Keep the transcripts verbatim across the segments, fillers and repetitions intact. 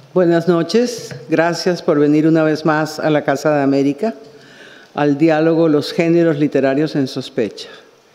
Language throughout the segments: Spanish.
Buenas noches, gracias por venir una vez más a la Casa de América, al diálogo Los géneros literarios en sospecha.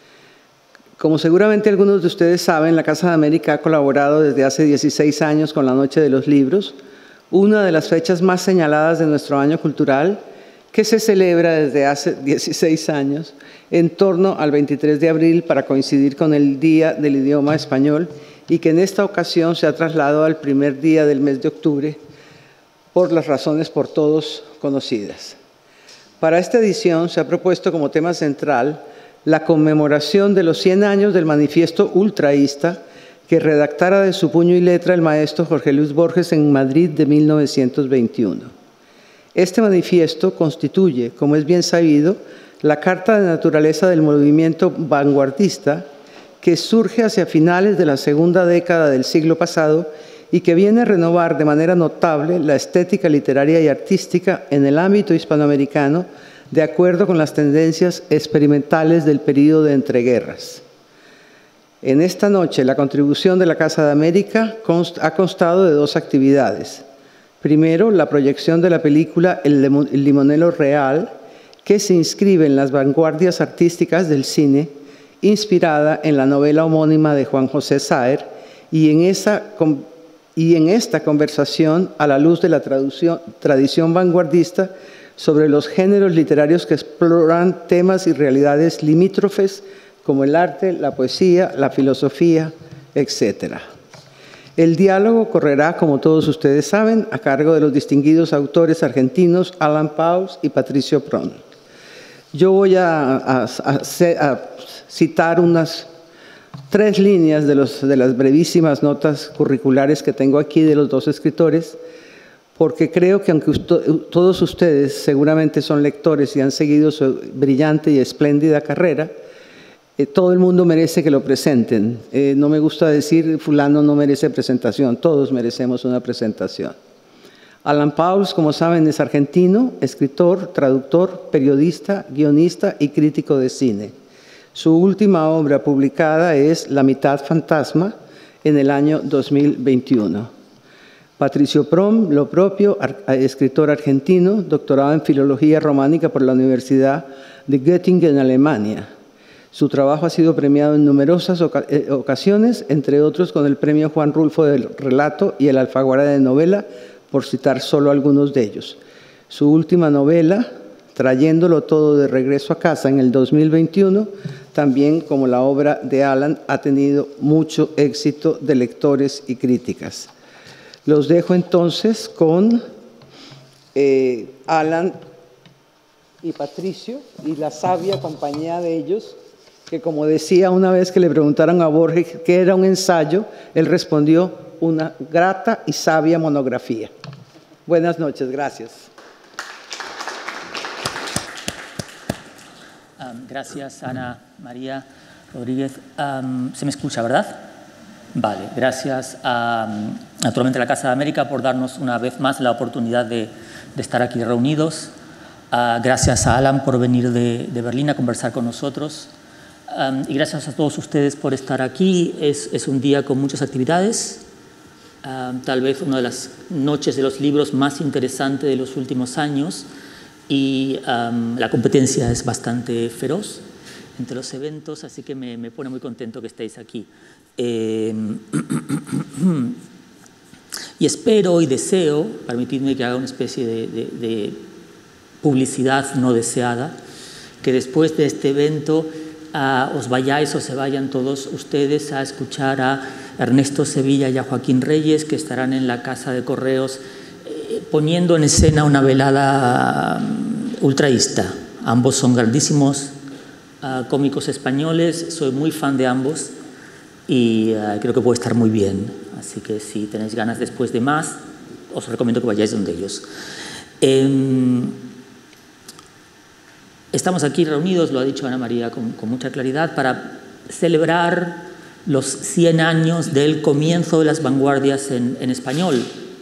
Como seguramente algunos de ustedes saben, la Casa de América ha colaborado desde hace dieciséis años con la Noche de los Libros, una de las fechas más señaladas de nuestro año cultural, que se celebra desde hace dieciséis años en torno al veintitrés de abril para coincidir con el Día del Idioma Español, y que en esta ocasión se ha trasladado al primer día del mes de octubre por las razones por todos conocidas. Para esta edición se ha propuesto como tema central la conmemoración de los cien años del manifiesto ultraísta que redactara de su puño y letra el maestro Jorge Luis Borges en Madrid de mil novecientos veintiuno. Este manifiesto constituye, como es bien sabido, la carta de naturaleza del movimiento vanguardista que surge hacia finales de la segunda década del siglo pasado y que viene a renovar de manera notable la estética literaria y artística en el ámbito hispanoamericano de acuerdo con las tendencias experimentales del período de entreguerras. En esta noche, la contribución de la Casa de América ha constado de dos actividades. Primero, la proyección de la película El Limonero Real, que se inscribe en las vanguardias artísticas del cine, inspirada en la novela homónima de Juan José Saer, y en, esa, y en esta conversación, a la luz de la tradición vanguardista, sobre los géneros literarios que exploran temas y realidades limítrofes como el arte, la poesía, la filosofía, etcétera. El diálogo correrá, como todos ustedes saben, a cargo de los distinguidos autores argentinos Alan Pauls y Patricio Prom. Yo voy a, a, a, a citar unas tres líneas de, los, de las brevísimas notas curriculares que tengo aquí de los dos escritores, porque creo que aunque usted, todos ustedes seguramente son lectores y han seguido su brillante y espléndida carrera, eh, todo el mundo merece que lo presenten. Eh, no me gusta decir fulano no merece presentación, todos merecemos una presentación. Alan Pauls, como saben, es argentino, escritor, traductor, periodista, guionista y crítico de cine. Su última obra publicada es La mitad fantasma, en el año dos mil veintiuno. Patricio Prom, lo propio, escritor argentino, doctorado en Filología Románica por la Universidad de Göttingen, Alemania. Su trabajo ha sido premiado en numerosas ocasiones, entre otros con el Premio Juan Rulfo del Relato y el Alfaguara de Novela, por citar solo algunos de ellos. Su última novela, Trayéndolo todo de regreso a casa, en el dos mil veintiuno, también como la obra de Alan, ha tenido mucho éxito de lectores y críticas. Los dejo entonces con eh, Alan y Patricio y la sabia compañía de ellos, que como decía una vez que le preguntaron a Borges qué era un ensayo, él respondió: una grata y sabia monografía. Buenas noches, gracias. Um, gracias, Ana María Rodríguez. Um, ¿Se me escucha, verdad? Vale, gracias a, naturalmente, a la Casa de América por darnos una vez más la oportunidad de, de estar aquí reunidos. Uh, gracias a Alan por venir de, de Berlín a conversar con nosotros. Um, y gracias a todos ustedes por estar aquí. Es, es un día con muchas actividades. Uh, tal vez una de las noches de los libros más interesantes de los últimos años. Y um, la competencia es bastante feroz entre los eventos, así que me, me pone muy contento que estéis aquí. Eh, y espero y deseo, permitidme que haga una especie de, de, de publicidad no deseada, que después de este evento uh, os vayáis o se vayan todos ustedes a escuchar a Ernesto Sevilla y a Joaquín Reyes, que estarán en la Casa de Correos eh, poniendo en escena una velada um, ultraísta. Ambos son grandísimos uh, cómicos españoles, soy muy fan de ambos y uh, creo que puede estar muy bien. Así que si tenéis ganas después de más, os recomiendo que vayáis donde ellos. Eh, estamos aquí reunidos, lo ha dicho Ana María con, con mucha claridad, para celebrar los cien años del comienzo de las vanguardias en, en español.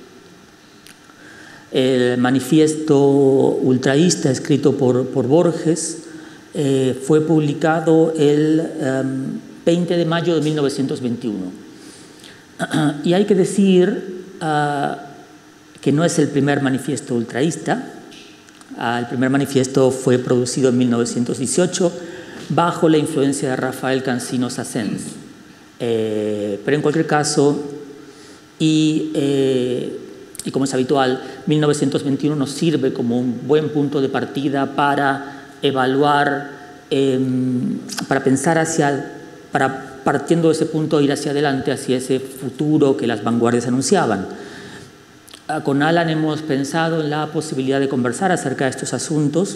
El manifiesto ultraísta escrito por, por Borges eh, fue publicado el um, veinte de mayo de mil novecientos veintiuno. Y hay que decir uh, que no es el primer manifiesto ultraísta. Uh, el primer manifiesto fue producido en mil novecientos dieciocho bajo la influencia de Rafael Cansino Sassens. Eh, pero en cualquier caso, y, eh, y como es habitual, mil novecientos veintiuno nos sirve como un buen punto de partida para evaluar, eh, para pensar hacia, para partiendo de ese punto ir hacia adelante, hacia ese futuro que las vanguardias anunciaban. Con Alan hemos pensado en la posibilidad de conversar acerca de estos asuntos,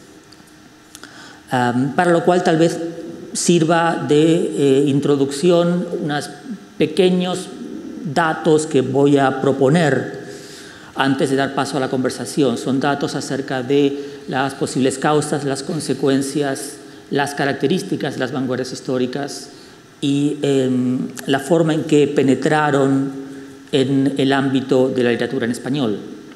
um, para lo cual tal vez sirva de eh, introducción unos pequeños datos que voy a proponer antes de dar paso a la conversación. Son datos acerca de las posibles causas, las consecuencias, las características de las vanguardias históricas y eh, la forma en que penetraron en el ámbito de la literatura en español.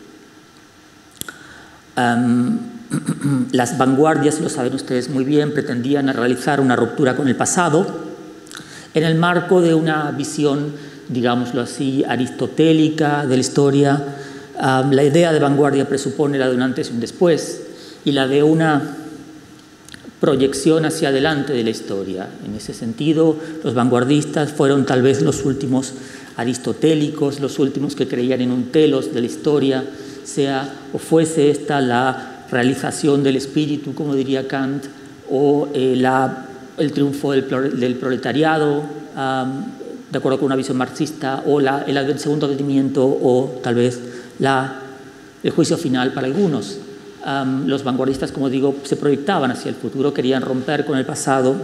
Um, las vanguardias, lo saben ustedes muy bien, pretendían realizar una ruptura con el pasado en el marco de una visión, digámoslo así, aristotélica de la historia. Um, la idea de vanguardia presupone la de un antes y un después y la de una proyección hacia adelante de la historia. En ese sentido, los vanguardistas fueron tal vez los últimos aristotélicos, los últimos que creían en un telos de la historia, sea o fuese esta la realización del espíritu, como diría Kant, o eh, la, el triunfo del, del proletariado, um, de acuerdo con una visión marxista, o la, el, el segundo advenimiento, o tal vez la, el juicio final para algunos. Um, los vanguardistas, como digo, se proyectaban hacia el futuro, querían romper con el pasado,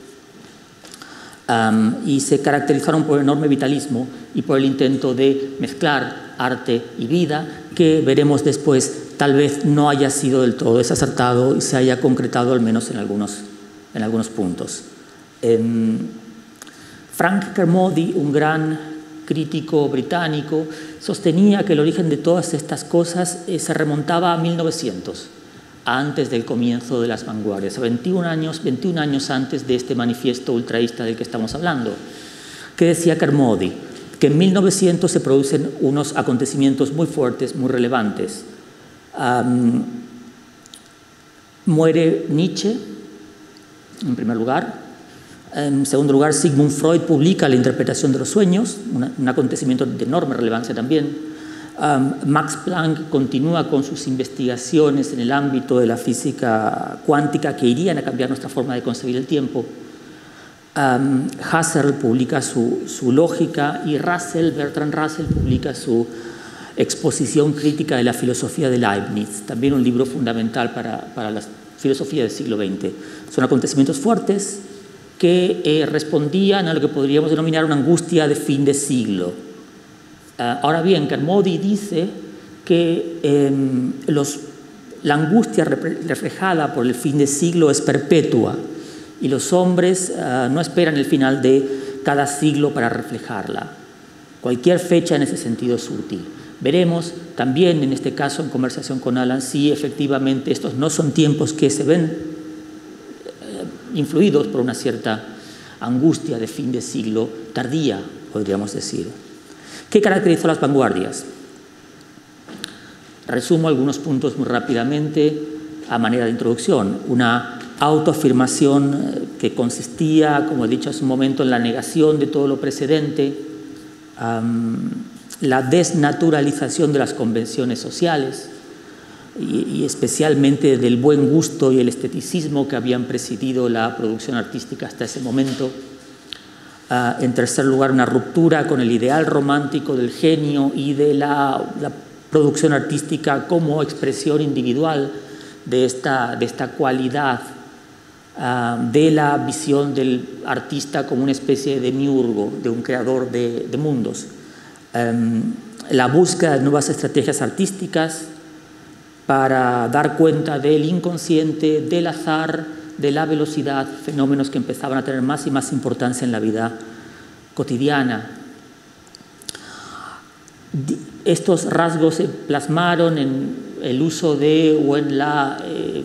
Um, y se caracterizaron por enorme vitalismo y por el intento de mezclar arte y vida, que veremos después tal vez no haya sido del todo desacertado y se haya concretado al menos en algunos, en algunos puntos. Um, Frank Kermode, un gran crítico británico, sostenía que el origen de todas estas cosas eh, se remontaba a mil novecientos, antes del comienzo de las vanguardias, veintiún años, veintiún años antes de este manifiesto ultraísta del que estamos hablando. ¿Qué decía Kermode? Que en mil novecientos se producen unos acontecimientos muy fuertes, muy relevantes. Um, muere Nietzsche, en primer lugar. En segundo lugar, Sigmund Freud publica la interpretación de los sueños, una, un acontecimiento de enorme relevancia también. Um, Max Planck continúa con sus investigaciones en el ámbito de la física cuántica que irían a cambiar nuestra forma de concebir el tiempo. Um, Husserl publica su, su lógica y Russell, Bertrand Russell publica su exposición crítica de la filosofía de Leibniz, también un libro fundamental para, para la filosofía del siglo veinte. Son acontecimientos fuertes que eh, respondían a lo que podríamos denominar una angustia de fin de siglo. Uh, ahora bien, Kermode dice que eh, los, la angustia reflejada por el fin de siglo es perpetua y los hombres uh, no esperan el final de cada siglo para reflejarla. Cualquier fecha en ese sentido es útil. Veremos también en este caso en conversación con Alan si efectivamente estos no son tiempos que se ven eh, influidos por una cierta angustia de fin de siglo tardía, podríamos decir. ¿Qué caracterizó las vanguardias? Resumo algunos puntos muy rápidamente a manera de introducción. Una autoafirmación que consistía, como he dicho hace un momento, en la negación de todo lo precedente, um, la desnaturalización de las convenciones sociales y, y especialmente del buen gusto y el esteticismo que habían presidido la producción artística hasta ese momento. Uh, en tercer lugar, una ruptura con el ideal romántico del genio y de la, la producción artística como expresión individual de esta, de esta cualidad, uh, de la visión del artista como una especie de demiurgo, de un creador de, de mundos. Um, la búsqueda de nuevas estrategias artísticas para dar cuenta del inconsciente, del azar, de la velocidad, fenómenos que empezaban a tener más y más importancia en la vida cotidiana. Estos rasgos se plasmaron en el uso de o en la eh,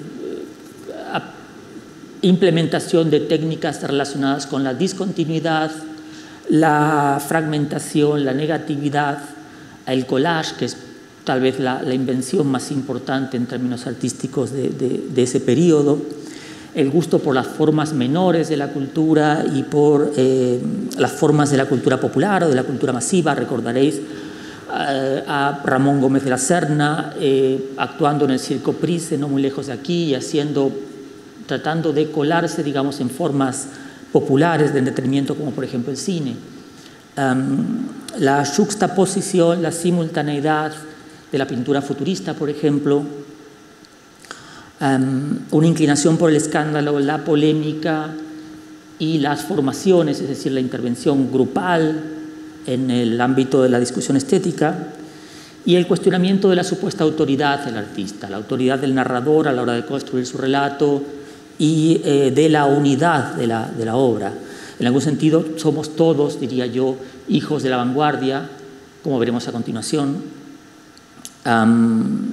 implementación de técnicas relacionadas con la discontinuidad, la fragmentación, la negatividad, el collage, que es tal vez la, la invención más importante en términos artísticos de, de, de ese periodo, el gusto por las formas menores de la cultura y por eh, las formas de la cultura popular o de la cultura masiva. Recordaréis eh, a Ramón Gómez de la Serna eh, actuando en el Circo Price, no muy lejos de aquí, y haciendo, tratando de colarse, digamos, en formas populares de entretenimiento, como por ejemplo el cine. Um, la juxtaposición, la simultaneidad de la pintura futurista, por ejemplo, um, una inclinación por el escándalo, la polémica y las formaciones, es decir, la intervención grupal en el ámbito de la discusión estética, y el cuestionamiento de la supuesta autoridad del artista, la autoridad del narrador a la hora de construir su relato y eh, de la unidad de la, de la obra. En algún sentido, somos todos, diría yo, hijos de la vanguardia, como veremos a continuación. Um,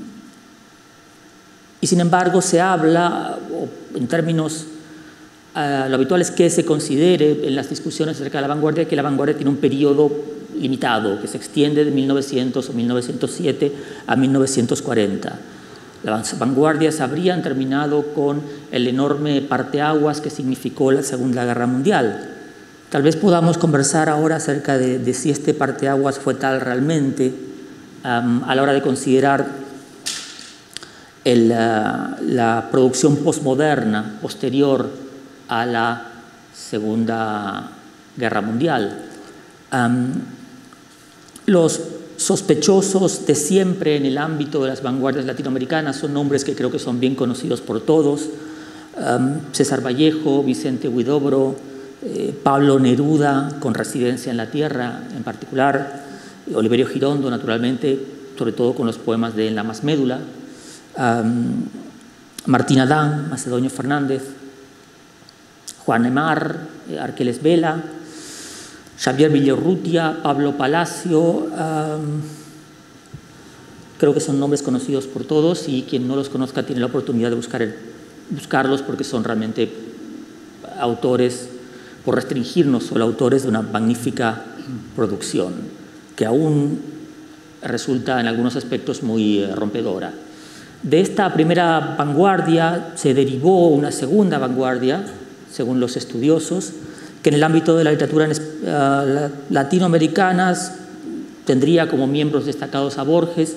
y sin embargo se habla, en términos, uh, lo habitual es que se considere en las discusiones acerca de la vanguardia que la vanguardia tiene un periodo limitado, que se extiende de mil novecientos o mil novecientos siete a mil novecientos cuarenta. Las vanguardias habrían terminado con el enorme parteaguas que significó la Segunda Guerra Mundial. Tal vez podamos conversar ahora acerca de, de si este parteaguas fue tal realmente, Um, a la hora de considerar el, uh, la producción posmoderna posterior a la Segunda Guerra Mundial. Um, los sospechosos de siempre en el ámbito de las vanguardias latinoamericanas son nombres que creo que son bien conocidos por todos. Um, César Vallejo, Vicente Huidobro, eh, Pablo Neruda, con residencia en la tierra en particular, Oliverio Girondo, naturalmente, sobre todo con los poemas de En la más médula, um, Martín Adán, Macedonio Fernández, Juan Emar, eh, Arqueles Vela, Xavier Villaurrutia, Pablo Palacio, um, creo que son nombres conocidos por todos y quien no los conozca tiene la oportunidad de buscar el, buscarlos porque son realmente autores, por restringirnos solo autores de una magnífica producción, que aún resulta en algunos aspectos muy eh, rompedora. De esta primera vanguardia se derivó una segunda vanguardia, según los estudiosos, que en el ámbito de la literatura uh, latinoamericanas tendría como miembros destacados a Borges,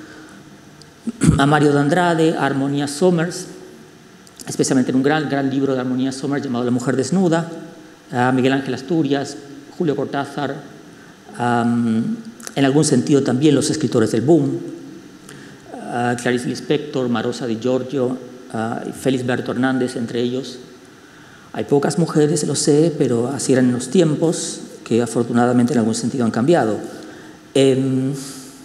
a Mario de Andrade, a Armonía Somers, especialmente en un gran, gran libro de Armonía Somers llamado La mujer desnuda, a Miguel Ángel Asturias, Julio Cortázar, Um, en algún sentido también los escritores del boom, uh, Clarice Lispector, Marosa Di Giorgio, uh, Félix Berto Hernández, entre ellos. Hay pocas mujeres, lo sé, pero así eran en los tiempos, que afortunadamente en algún sentido han cambiado. Eh,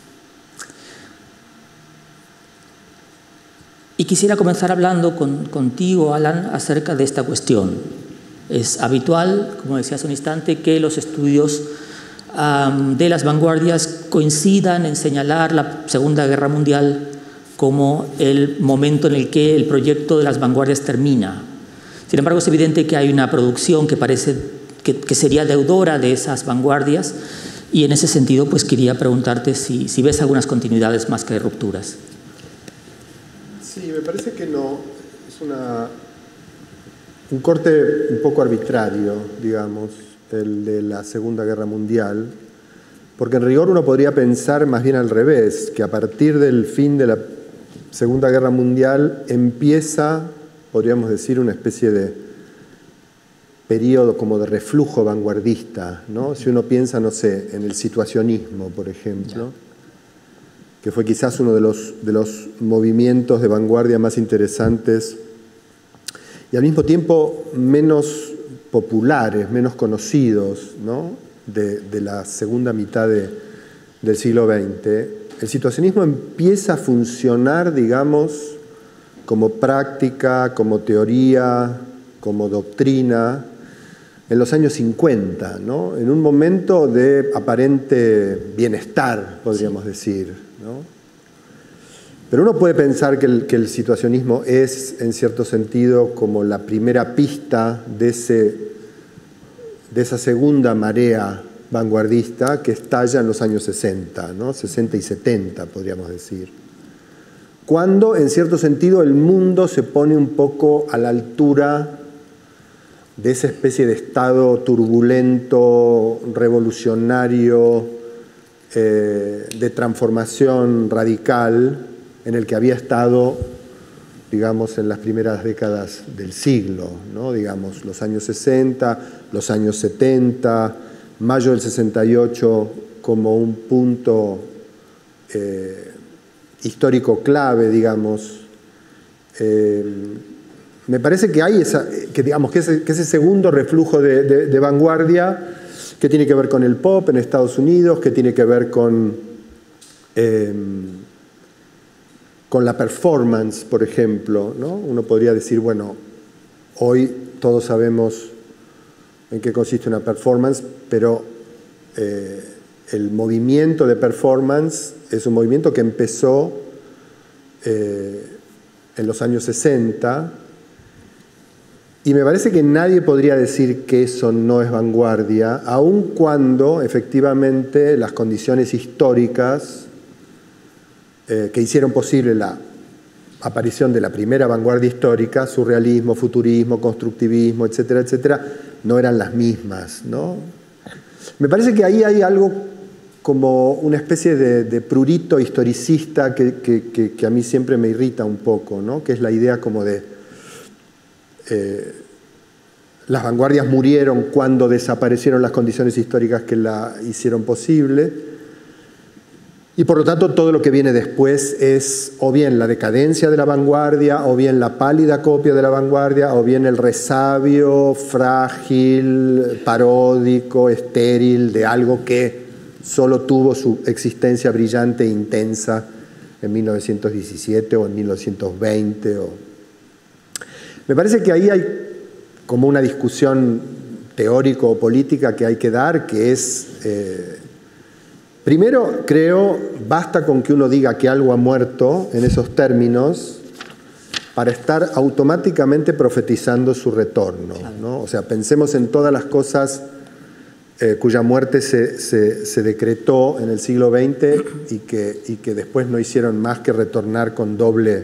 y quisiera comenzar hablando con, contigo, Alan, acerca de esta cuestión. Es habitual, como decía hace un instante, que los estudios Um, de las vanguardias coincidan en señalar la Segunda Guerra Mundial como el momento en el que el proyecto de las vanguardias termina. Sin embargo, es evidente que hay una producción que parece que, que sería deudora de esas vanguardias y en ese sentido pues quería preguntarte si, si ves algunas continuidades más que rupturas. Sí, me parece que no. Es una, un corte un poco arbitrario, digamos, el de la Segunda Guerra Mundial, porque en rigor uno podría pensar más bien al revés, que a partir del fin de la Segunda Guerra Mundial empieza, podríamos decir, una especie de periodo como de reflujo vanguardista, ¿no? Si uno piensa, no sé, en el situacionismo, por ejemplo, que fue quizás uno de los, de los movimientos de vanguardia más interesantes y al mismo tiempo menos populares, menos conocidos, ¿no? de, de la segunda mitad de, del siglo veinte, el situacionismo empieza a funcionar, digamos, como práctica, como teoría, como doctrina, en los años cincuenta, ¿no? En un momento de aparente bienestar, podríamos sí. decir, ¿no? Pero uno puede pensar que el, que el situacionismo es, en cierto sentido, como la primera pista de, ese, de esa segunda marea vanguardista que estalla en los años sesenta, ¿no? sesenta y setenta, podríamos decir. Cuando, en cierto sentido, el mundo se pone un poco a la altura de esa especie de estado turbulento, revolucionario, eh, de transformación radical en el que había estado, digamos, en las primeras décadas del siglo, ¿no? Digamos, los años sesenta, los años setenta, mayo del sesenta y ocho como un punto eh, histórico clave, digamos. Eh, me parece que hay esa, que digamos que ese, que ese segundo reflujo de, de, de vanguardia que tiene que ver con el pop en Estados Unidos, que tiene que ver con, eh, con la performance, por ejemplo, ¿no? Uno podría decir, bueno, hoy todos sabemos en qué consiste una performance, pero eh, el movimiento de performance es un movimiento que empezó eh, en los años sesenta, y me parece que nadie podría decir que eso no es vanguardia, aun cuando efectivamente las condiciones históricas eh, que hicieron posible la aparición de la primera vanguardia histórica, surrealismo, futurismo, constructivismo, etcétera, etcétera, no eran las mismas, ¿no? Me parece que ahí hay algo como una especie de, de prurito historicista que, que, que, que a mí siempre me irrita un poco, ¿no? Que es la idea como de eh, las vanguardias murieron cuando desaparecieron las condiciones históricas que la hicieron posible, y por lo tanto todo lo que viene después es o bien la decadencia de la vanguardia, o bien la pálida copia de la vanguardia, o bien el resabio frágil, paródico, estéril de algo que solo tuvo su existencia brillante e intensa en mil novecientos diecisiete o en mil novecientos veinte. O... Me parece que ahí hay como una discusión teórico o política que hay que dar, que es... Eh, Primero, creo, basta con que uno diga que algo ha muerto en esos términos para estar automáticamente profetizando su retorno, ¿no? O sea, pensemos en todas las cosas eh, cuya muerte se, se, se decretó en el siglo veinte y que, y que después no hicieron más que retornar con doble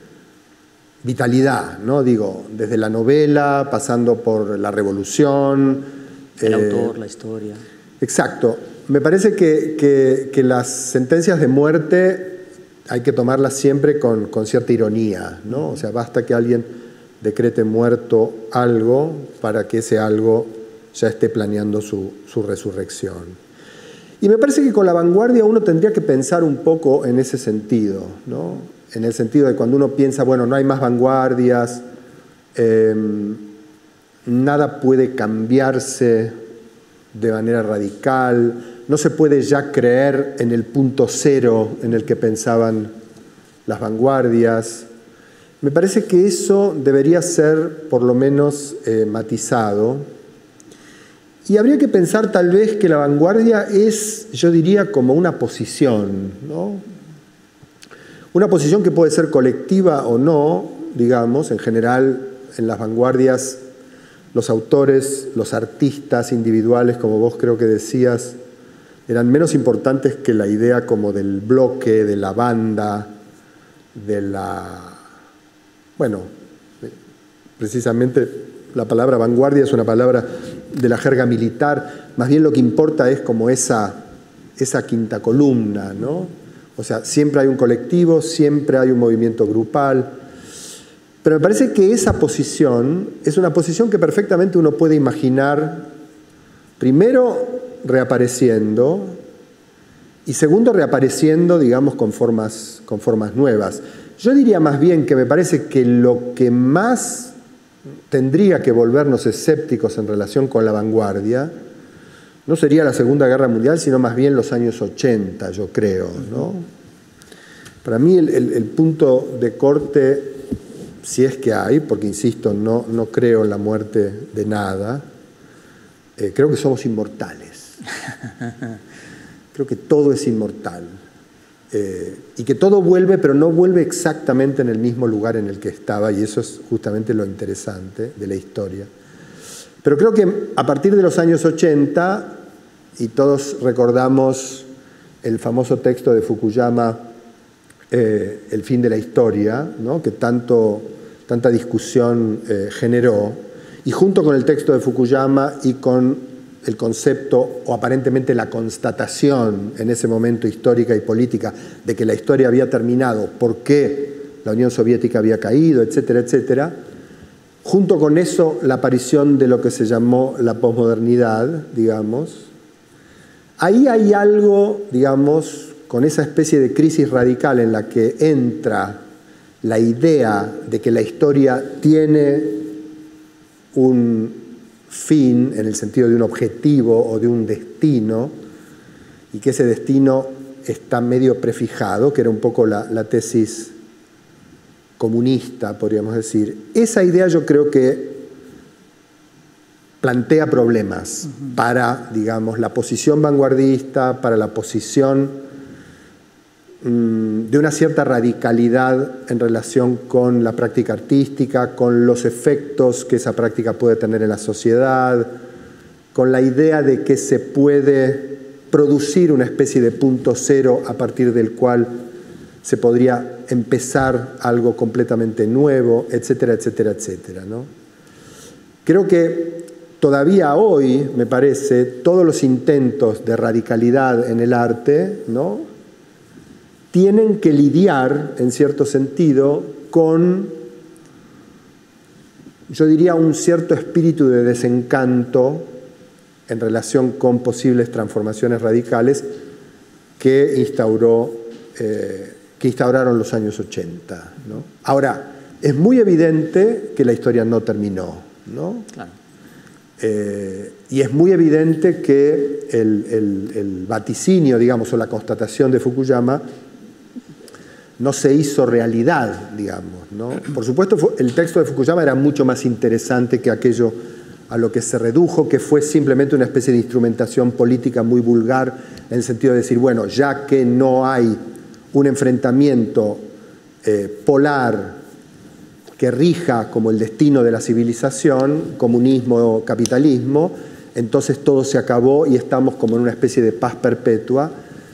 vitalidad, ¿no? Digo, desde la novela, pasando por la revolución. El eh, autor, la historia. Exacto. Me parece que, que, que las sentencias de muerte hay que tomarlas siempre con, con cierta ironía, ¿no? O sea, basta que alguien decrete muerto algo para que ese algo ya esté planeando su, su resurrección. Y me parece que con la vanguardia uno tendría que pensar un poco en ese sentido, ¿no? En el sentido de cuando uno piensa, bueno, no hay más vanguardias, eh, nada puede cambiarse de manera radical, no se puede ya creer en el punto cero en el que pensaban las vanguardias. Me parece que eso debería ser por lo menos eh, matizado, y habría que pensar tal vez que la vanguardia es, yo diría, como una posición, ¿no? Una posición que puede ser colectiva o no, digamos. En general en las vanguardias los autores, los artistas individuales, como vos creo que decías, eran menos importantes que la idea como del bloque, de la banda, de la... Bueno, precisamente la palabra vanguardia es una palabra de la jerga militar. Más bien lo que importa es como esa, esa quinta columna, ¿no? O sea, siempre hay un colectivo, siempre hay un movimiento grupal. Pero me parece que esa posición es una posición que perfectamente uno puede imaginar, primero, reapareciendo, y segundo, reapareciendo, digamos, con formas, con formas nuevas. Yo diría más bien que me parece que lo que más tendría que volvernos escépticos en relación con la vanguardia no sería la Segunda Guerra Mundial, sino más bien los años ochenta, yo creo, ¿no? Para mí el, el, el punto de corte, si es que hay, porque insisto, no, no creo en la muerte de nada, eh, creo que somos inmortales. Creo que todo es inmortal. Eh, y que todo vuelve, pero no vuelve exactamente en el mismo lugar en el que estaba, y eso es justamente lo interesante de la historia. Pero creo que a partir de los años ochenta y todos recordamos el famoso texto de Fukuyama, eh, El fin de la historia, ¿no? que tanto, tanta discusión eh, generó, y junto con el texto de Fukuyama y con el concepto, o aparentemente la constatación en ese momento histórica y política, de que la historia había terminado, por qué la Unión Soviética había caído, etcétera, etcétera, junto con eso la aparición de lo que se llamó la posmodernidad, digamos. Ahí hay algo, digamos, con esa especie de crisis radical en la que entra la idea de que la historia tiene un fin, en el sentido de un objetivo o de un destino, y que ese destino está medio prefijado, que era un poco la, la tesis comunista, podríamos decir. Esa idea yo creo que plantea problemas uh-huh. para, digamos, la posición vanguardista, para la posición mmm, de una cierta radicalidad en relación con la práctica artística, con los efectos que esa práctica puede tener en la sociedad, con la idea de que se puede producir una especie de punto cero a partir del cual se podría empezar algo completamente nuevo, etcétera, etcétera, etcétera, ¿no? Creo que todavía hoy, me parece, todos los intentos de radicalidad en el arte, ¿no?, tienen que lidiar, en cierto sentido, con, yo diría, un cierto espíritu de desencanto en relación con posibles transformaciones radicales que instauró, eh, que instauraron los años ochenta, ¿no? Ahora, es muy evidente que la historia no terminó, ¿no? Claro. Eh, y es muy evidente que el, el, el vaticinio, digamos, o la constatación de Fukuyama no se hizo realidad, digamos, ¿no? Por supuesto, el texto de Fukuyama era mucho más interesante que aquello a lo que se redujo, que fue simplemente una especie de instrumentación política muy vulgar, en el sentido de decir, bueno, ya que no hay un enfrentamiento eh, polar que rija como el destino de la civilización, comunismo o capitalismo, entonces todo se acabó y estamos como en una especie de paz perpetua.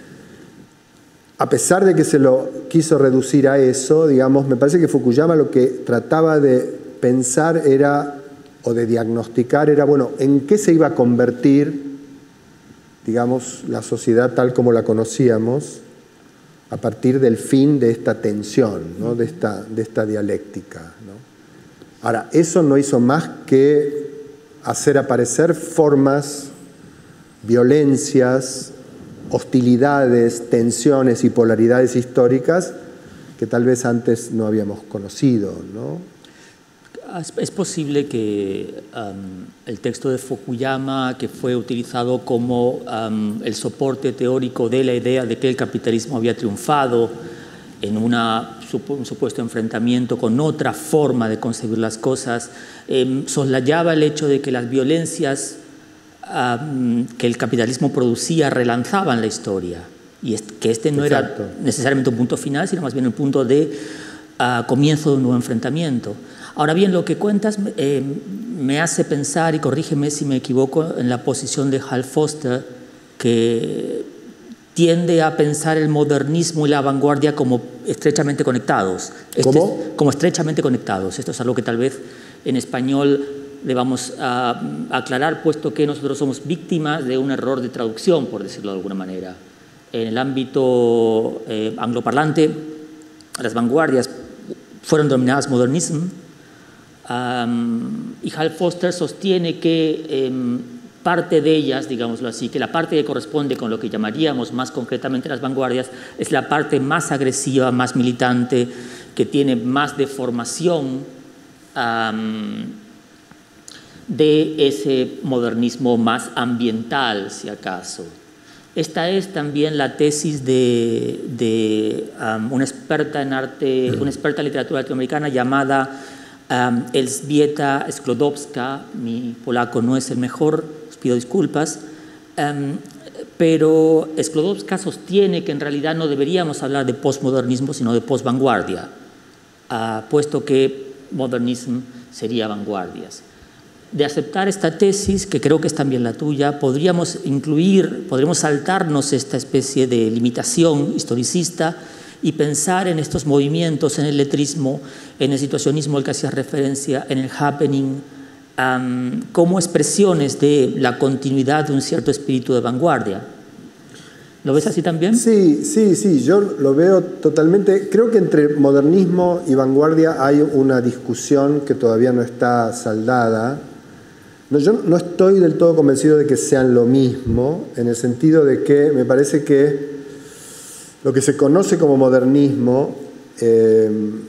A pesar de que se lo quiso reducir a eso, digamos, me parece que Fukuyama lo que trataba de pensar era, o de diagnosticar, era, bueno, ¿en qué se iba a convertir, digamos, la sociedad tal como la conocíamos a partir del fin de esta tensión, ¿no?, de esta, de esta dialéctica, ¿no? Ahora, eso no hizo más que hacer aparecer formas, violencias, hostilidades, tensiones y polaridades históricas que tal vez antes no habíamos conocido, ¿no? Es posible que um, el texto de Fukuyama, que fue utilizado como um, el soporte teórico de la idea de que el capitalismo había triunfado en una, un supuesto enfrentamiento con otra forma de concebir las cosas, eh, soslayaba el hecho de que las violencias um, que el capitalismo producía relanzaban la historia, y es, que este no Exacto. era necesariamente un punto final, sino más bien el punto de uh, comienzo de un nuevo enfrentamiento. Ahora bien, lo que cuentas eh, me hace pensar, y corrígeme si me equivoco, en la posición de Hal Foster, que tiende a pensar el modernismo y la vanguardia como estrechamente conectados. Este ¿Cómo? Es, como estrechamente conectados. Esto es algo que tal vez en español le vamos a, a aclarar, puesto que nosotros somos víctimas de un error de traducción, por decirlo de alguna manera. En el ámbito eh, angloparlante, las vanguardias fueron denominadas modernism, Um, y Hal Foster sostiene que um, parte de ellas, digámoslo así, que la parte que corresponde con lo que llamaríamos más concretamente las vanguardias, es la parte más agresiva, más militante, que tiene más deformación um, de ese modernismo más ambiental, si acaso. Esta es también la tesis de, de um, una experta en arte, una experta en literatura latinoamericana llamada Um, Elżbieta Sklodowska. Mi polaco no es el mejor, os pido disculpas, um, pero Sklodowska sostiene que en realidad no deberíamos hablar de postmodernismo, sino de postvanguardia, uh, puesto que modernismo sería vanguardias. de aceptar esta tesis, que creo que es también la tuya, podríamos incluir, podríamos saltarnos esta especie de limitación historicista y pensar en estos movimientos, en el letrismo, en el situacionismo al que hacías referencia, en el happening, um, como expresiones de la continuidad de un cierto espíritu de vanguardia. ¿Lo ves así también? Sí, sí, sí, yo lo veo totalmente. Creo que entre modernismo y vanguardia hay una discusión que todavía no está saldada. No, yo no estoy del todo convencido de que sean lo mismo, en el sentido de que me parece que lo que se conoce como modernismo, eh,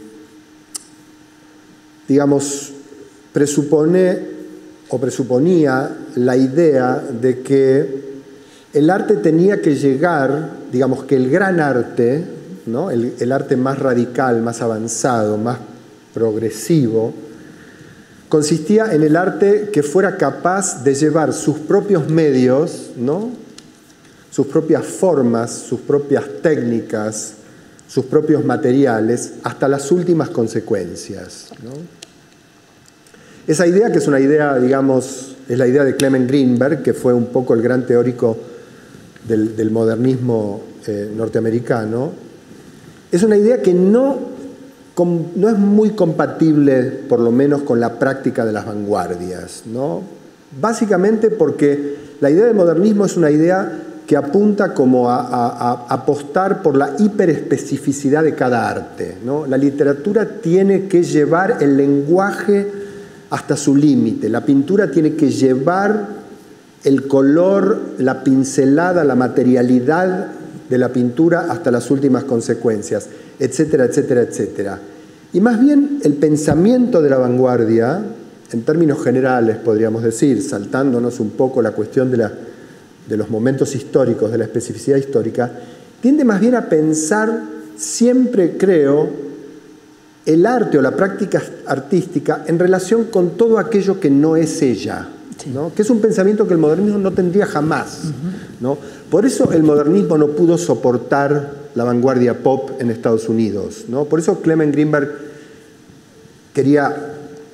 digamos, presupone o presuponía la idea de que el arte tenía que llegar, digamos que el gran arte, ¿no? el, el arte más radical, más avanzado, más progresivo, consistía en el arte que fuera capaz de llevar sus propios medios, ¿no? sus propias formas, sus propias técnicas, sus propios materiales, hasta las últimas consecuencias, ¿no? Esa idea, que es una idea, digamos, es la idea de Clement Greenberg, que fue un poco el gran teórico del, del modernismo eh, norteamericano, es una idea que no, com, no es muy compatible, por lo menos, con la práctica de las vanguardias, ¿no? Básicamente porque la idea del modernismo es una idea que apunta como a, a, a apostar por la hiperespecificidad de cada arte, ¿no? La literatura tiene que llevar el lenguaje hasta su límite, la pintura tiene que llevar el color, la pincelada, la materialidad de la pintura hasta las últimas consecuencias, etcétera, etcétera, etcétera. Y más bien el pensamiento de la vanguardia, en términos generales podríamos decir, saltándonos un poco la cuestión de la de los momentos históricos, de la especificidad histórica, tiende más bien a pensar, siempre creo, el arte o la práctica artística en relación con todo aquello que no es ella, ¿no? Que es un pensamiento que el modernismo no tendría jamás, ¿no? Por eso el modernismo no pudo soportar la vanguardia pop en Estados Unidos, ¿no? Por eso Clement Greenberg quería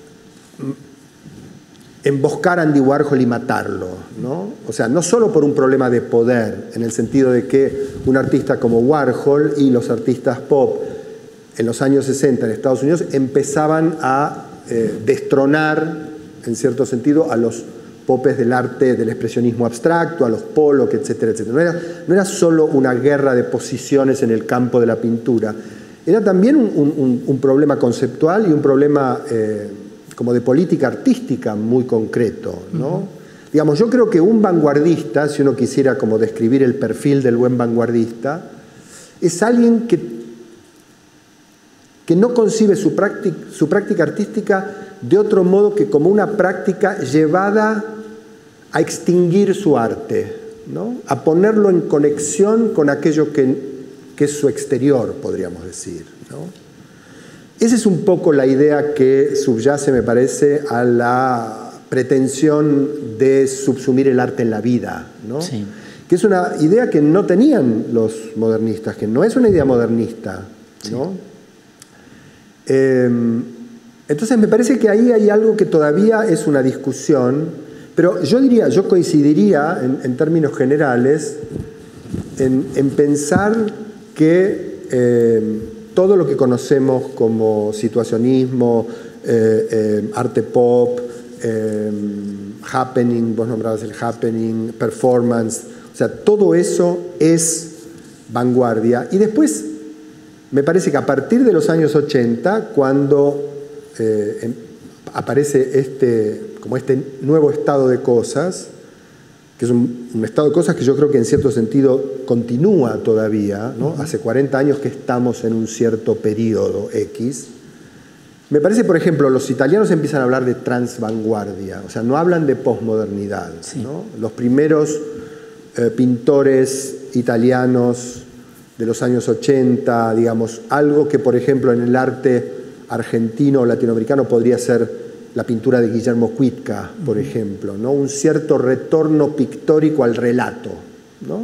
emboscar a Andy Warhol y matarlo, ¿no? O sea, no solo por un problema de poder, en el sentido de que un artista como Warhol y los artistas pop en los años sesenta en Estados Unidos empezaban a eh, destronar, en cierto sentido, a los popes del arte del expresionismo abstracto, a los Pollock, etcétera, etcétera. No era, no era solo una guerra de posiciones en el campo de la pintura, era también un, un, un problema conceptual y un problema eh, como de política artística muy concreto, ¿no? Uh-huh. Digamos, yo creo que un vanguardista, si uno quisiera como describir el perfil del buen vanguardista, es alguien que, que no concibe su práctica, su práctica artística de otro modo que como una práctica llevada a extinguir su arte, ¿no? A ponerlo en conexión con aquello que, que es su exterior, podríamos decir, ¿no? Esa es un poco la idea que subyace, me parece, a la pretensión de subsumir el arte en la vida, ¿no? Sí. Que es una idea que no tenían los modernistas, que no es una idea modernista, ¿no? Sí. Eh, entonces me parece que ahí hay algo que todavía es una discusión, pero yo diría, yo coincidiría en, en términos generales en, en pensar que eh, todo lo que conocemos como situacionismo, eh, eh, arte pop, eh, happening, vos nombrabas el happening, performance, o sea, todo eso es vanguardia. Y después, me parece que a partir de los años ochenta, cuando eh, em, aparece este, como este nuevo estado de cosas, que es un, un estado de cosas que yo creo que en cierto sentido continúa todavía, ¿no? Uh-huh. Hace cuarenta años que estamos en un cierto periodo X. Me parece, por ejemplo, los italianos empiezan a hablar de transvanguardia, o sea, no hablan de posmodernidad, sí. ¿no? Los primeros eh, pintores italianos de los años ochenta, digamos, algo que, por ejemplo, en el arte argentino o latinoamericano podría ser la pintura de Guillermo Cuitca, por uh-huh. ejemplo, ¿no? Un cierto retorno pictórico al relato, ¿no?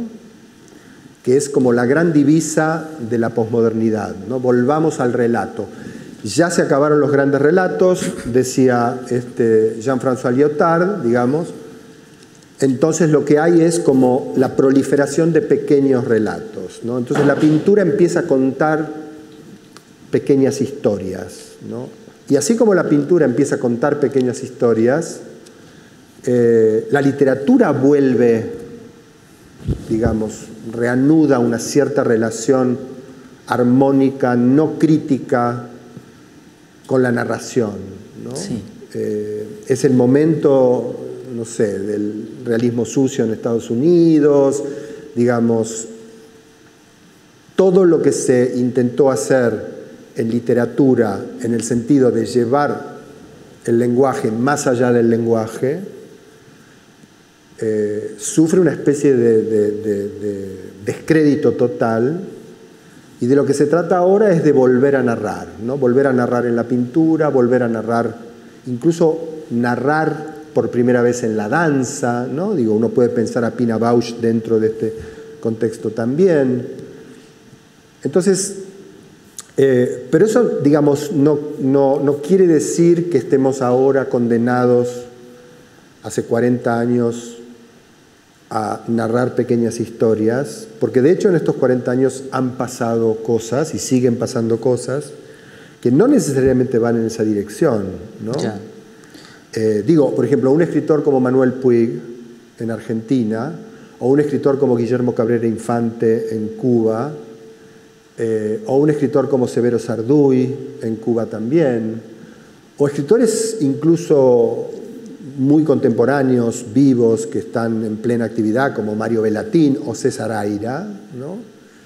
Que es como la gran divisa de la posmodernidad, ¿no? Volvamos al relato. ya se acabaron los grandes relatos, decía este Jean-François Lyotard, digamos. Entonces lo que hay es como la proliferación de pequeños relatos, ¿no? Entonces la pintura empieza a contar pequeñas historias, ¿no? Y así como la pintura empieza a contar pequeñas historias, eh, la literatura vuelve, digamos, reanuda una cierta relación armónica, no crítica, con la narración, ¿no? Sí. Eh, es el momento, no sé, del realismo sucio en Estados Unidos, digamos, todo lo que se intentó hacer en literatura en el sentido de llevar el lenguaje más allá del lenguaje, eh, sufre una especie de, de, de, de descrédito total, y de lo que se trata ahora es de volver a narrar, ¿no? Volver a narrar en la pintura, volver a narrar, incluso narrar por primera vez en la danza, ¿no? Digo, uno puede pensar a Pina Bausch dentro de este contexto también. Entonces, eh, pero eso, digamos, no, no, no quiere decir que estemos ahora condenados hace cuarenta años a narrar pequeñas historias, porque de hecho en estos cuarenta años han pasado cosas y siguen pasando cosas que no necesariamente van en esa dirección, ¿no? Ya. Eh, digo, por ejemplo, un escritor como Manuel Puig en Argentina, o un escritor como Guillermo Cabrera Infante en Cuba, eh, o un escritor como Severo Sarduy en Cuba también, o escritores incluso muy contemporáneos, vivos, que están en plena actividad, como Mario Bellatín o César Aira, ¿no?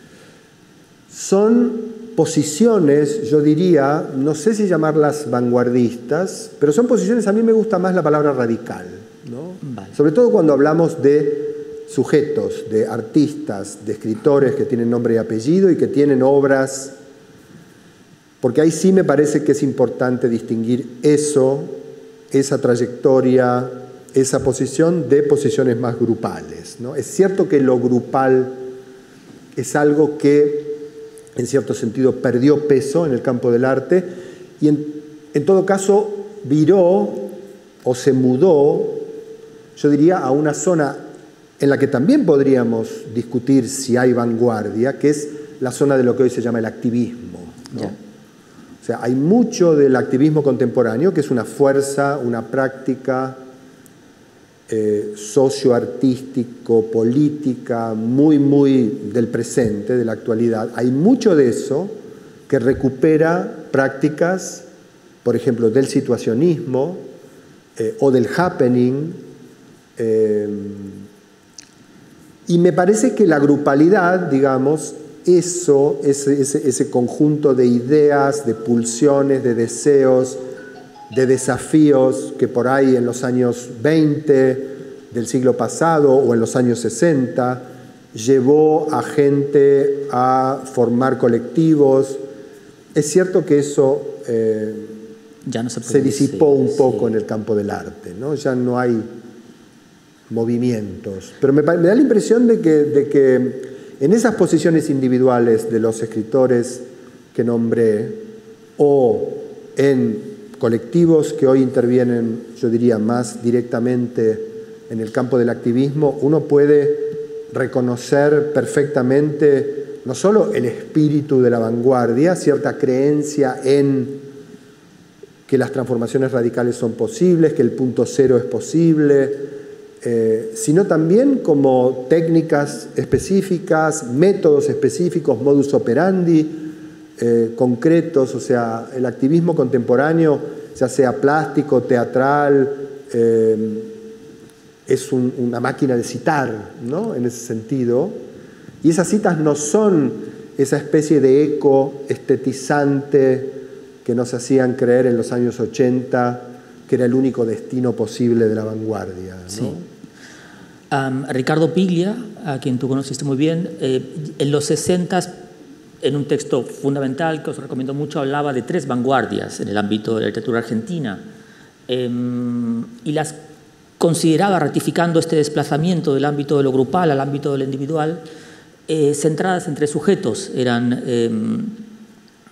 Son posiciones, yo diría, no sé si llamarlas vanguardistas, pero son posiciones, a mí me gusta más la palabra radical, ¿no? Vale. Sobre todo cuando hablamos de sujetos, de artistas, de escritores que tienen nombre y apellido y que tienen obras, porque ahí sí me parece que es importante distinguir eso, esa trayectoria, esa posición de posiciones más grupales, ¿no? Es cierto que lo grupal es algo que en cierto sentido perdió peso en el campo del arte y en, en todo caso viró o se mudó, yo diría, a una zona en la que también podríamos discutir si hay vanguardia, que es la zona de lo que hoy se llama el activismo, ¿no? Ya. O sea, hay mucho del activismo contemporáneo que es una fuerza, una práctica eh, socioartístico, política, muy, muy del presente, de la actualidad. Hay mucho de eso que recupera prácticas, por ejemplo, del situacionismo eh, o del happening. Eh, y me parece que la grupalidad, digamos, eso, ese, ese, ese conjunto de ideas, de pulsiones, de deseos, de desafíos que por ahí en los años veinte del siglo pasado o en los años sesenta llevó a gente a formar colectivos. Es cierto que eso eh, Ya no se, se disipó un poco sí. en el campo del arte, ¿no? Ya no hay movimientos. Pero me, me da la impresión de que, de que en esas posiciones individuales de los escritores que nombré o en colectivos que hoy intervienen, yo diría, más directamente en el campo del activismo, uno puede reconocer perfectamente no solo el espíritu de la vanguardia, cierta creencia en que las transformaciones radicales son posibles, que el punto cero es posible, Eh, sino también como técnicas específicas, métodos específicos, modus operandi eh, concretos. O sea, el activismo contemporáneo, ya sea plástico, teatral, eh, es un, una máquina de citar, ¿no? En ese sentido. Y esas citas no son esa especie de eco estetizante que nos hacían creer en los años ochenta que era el único destino posible de la vanguardia, ¿no? Sí. Um, Ricardo Piglia, a quien tú conociste muy bien, eh, en los sesentas, en un texto fundamental que os recomiendo mucho, hablaba de tres vanguardias en el ámbito de la literatura argentina eh, y las consideraba, ratificando este desplazamiento del ámbito de lo grupal al ámbito de lo individual, eh, centradas en tres sujetos. Eran eh,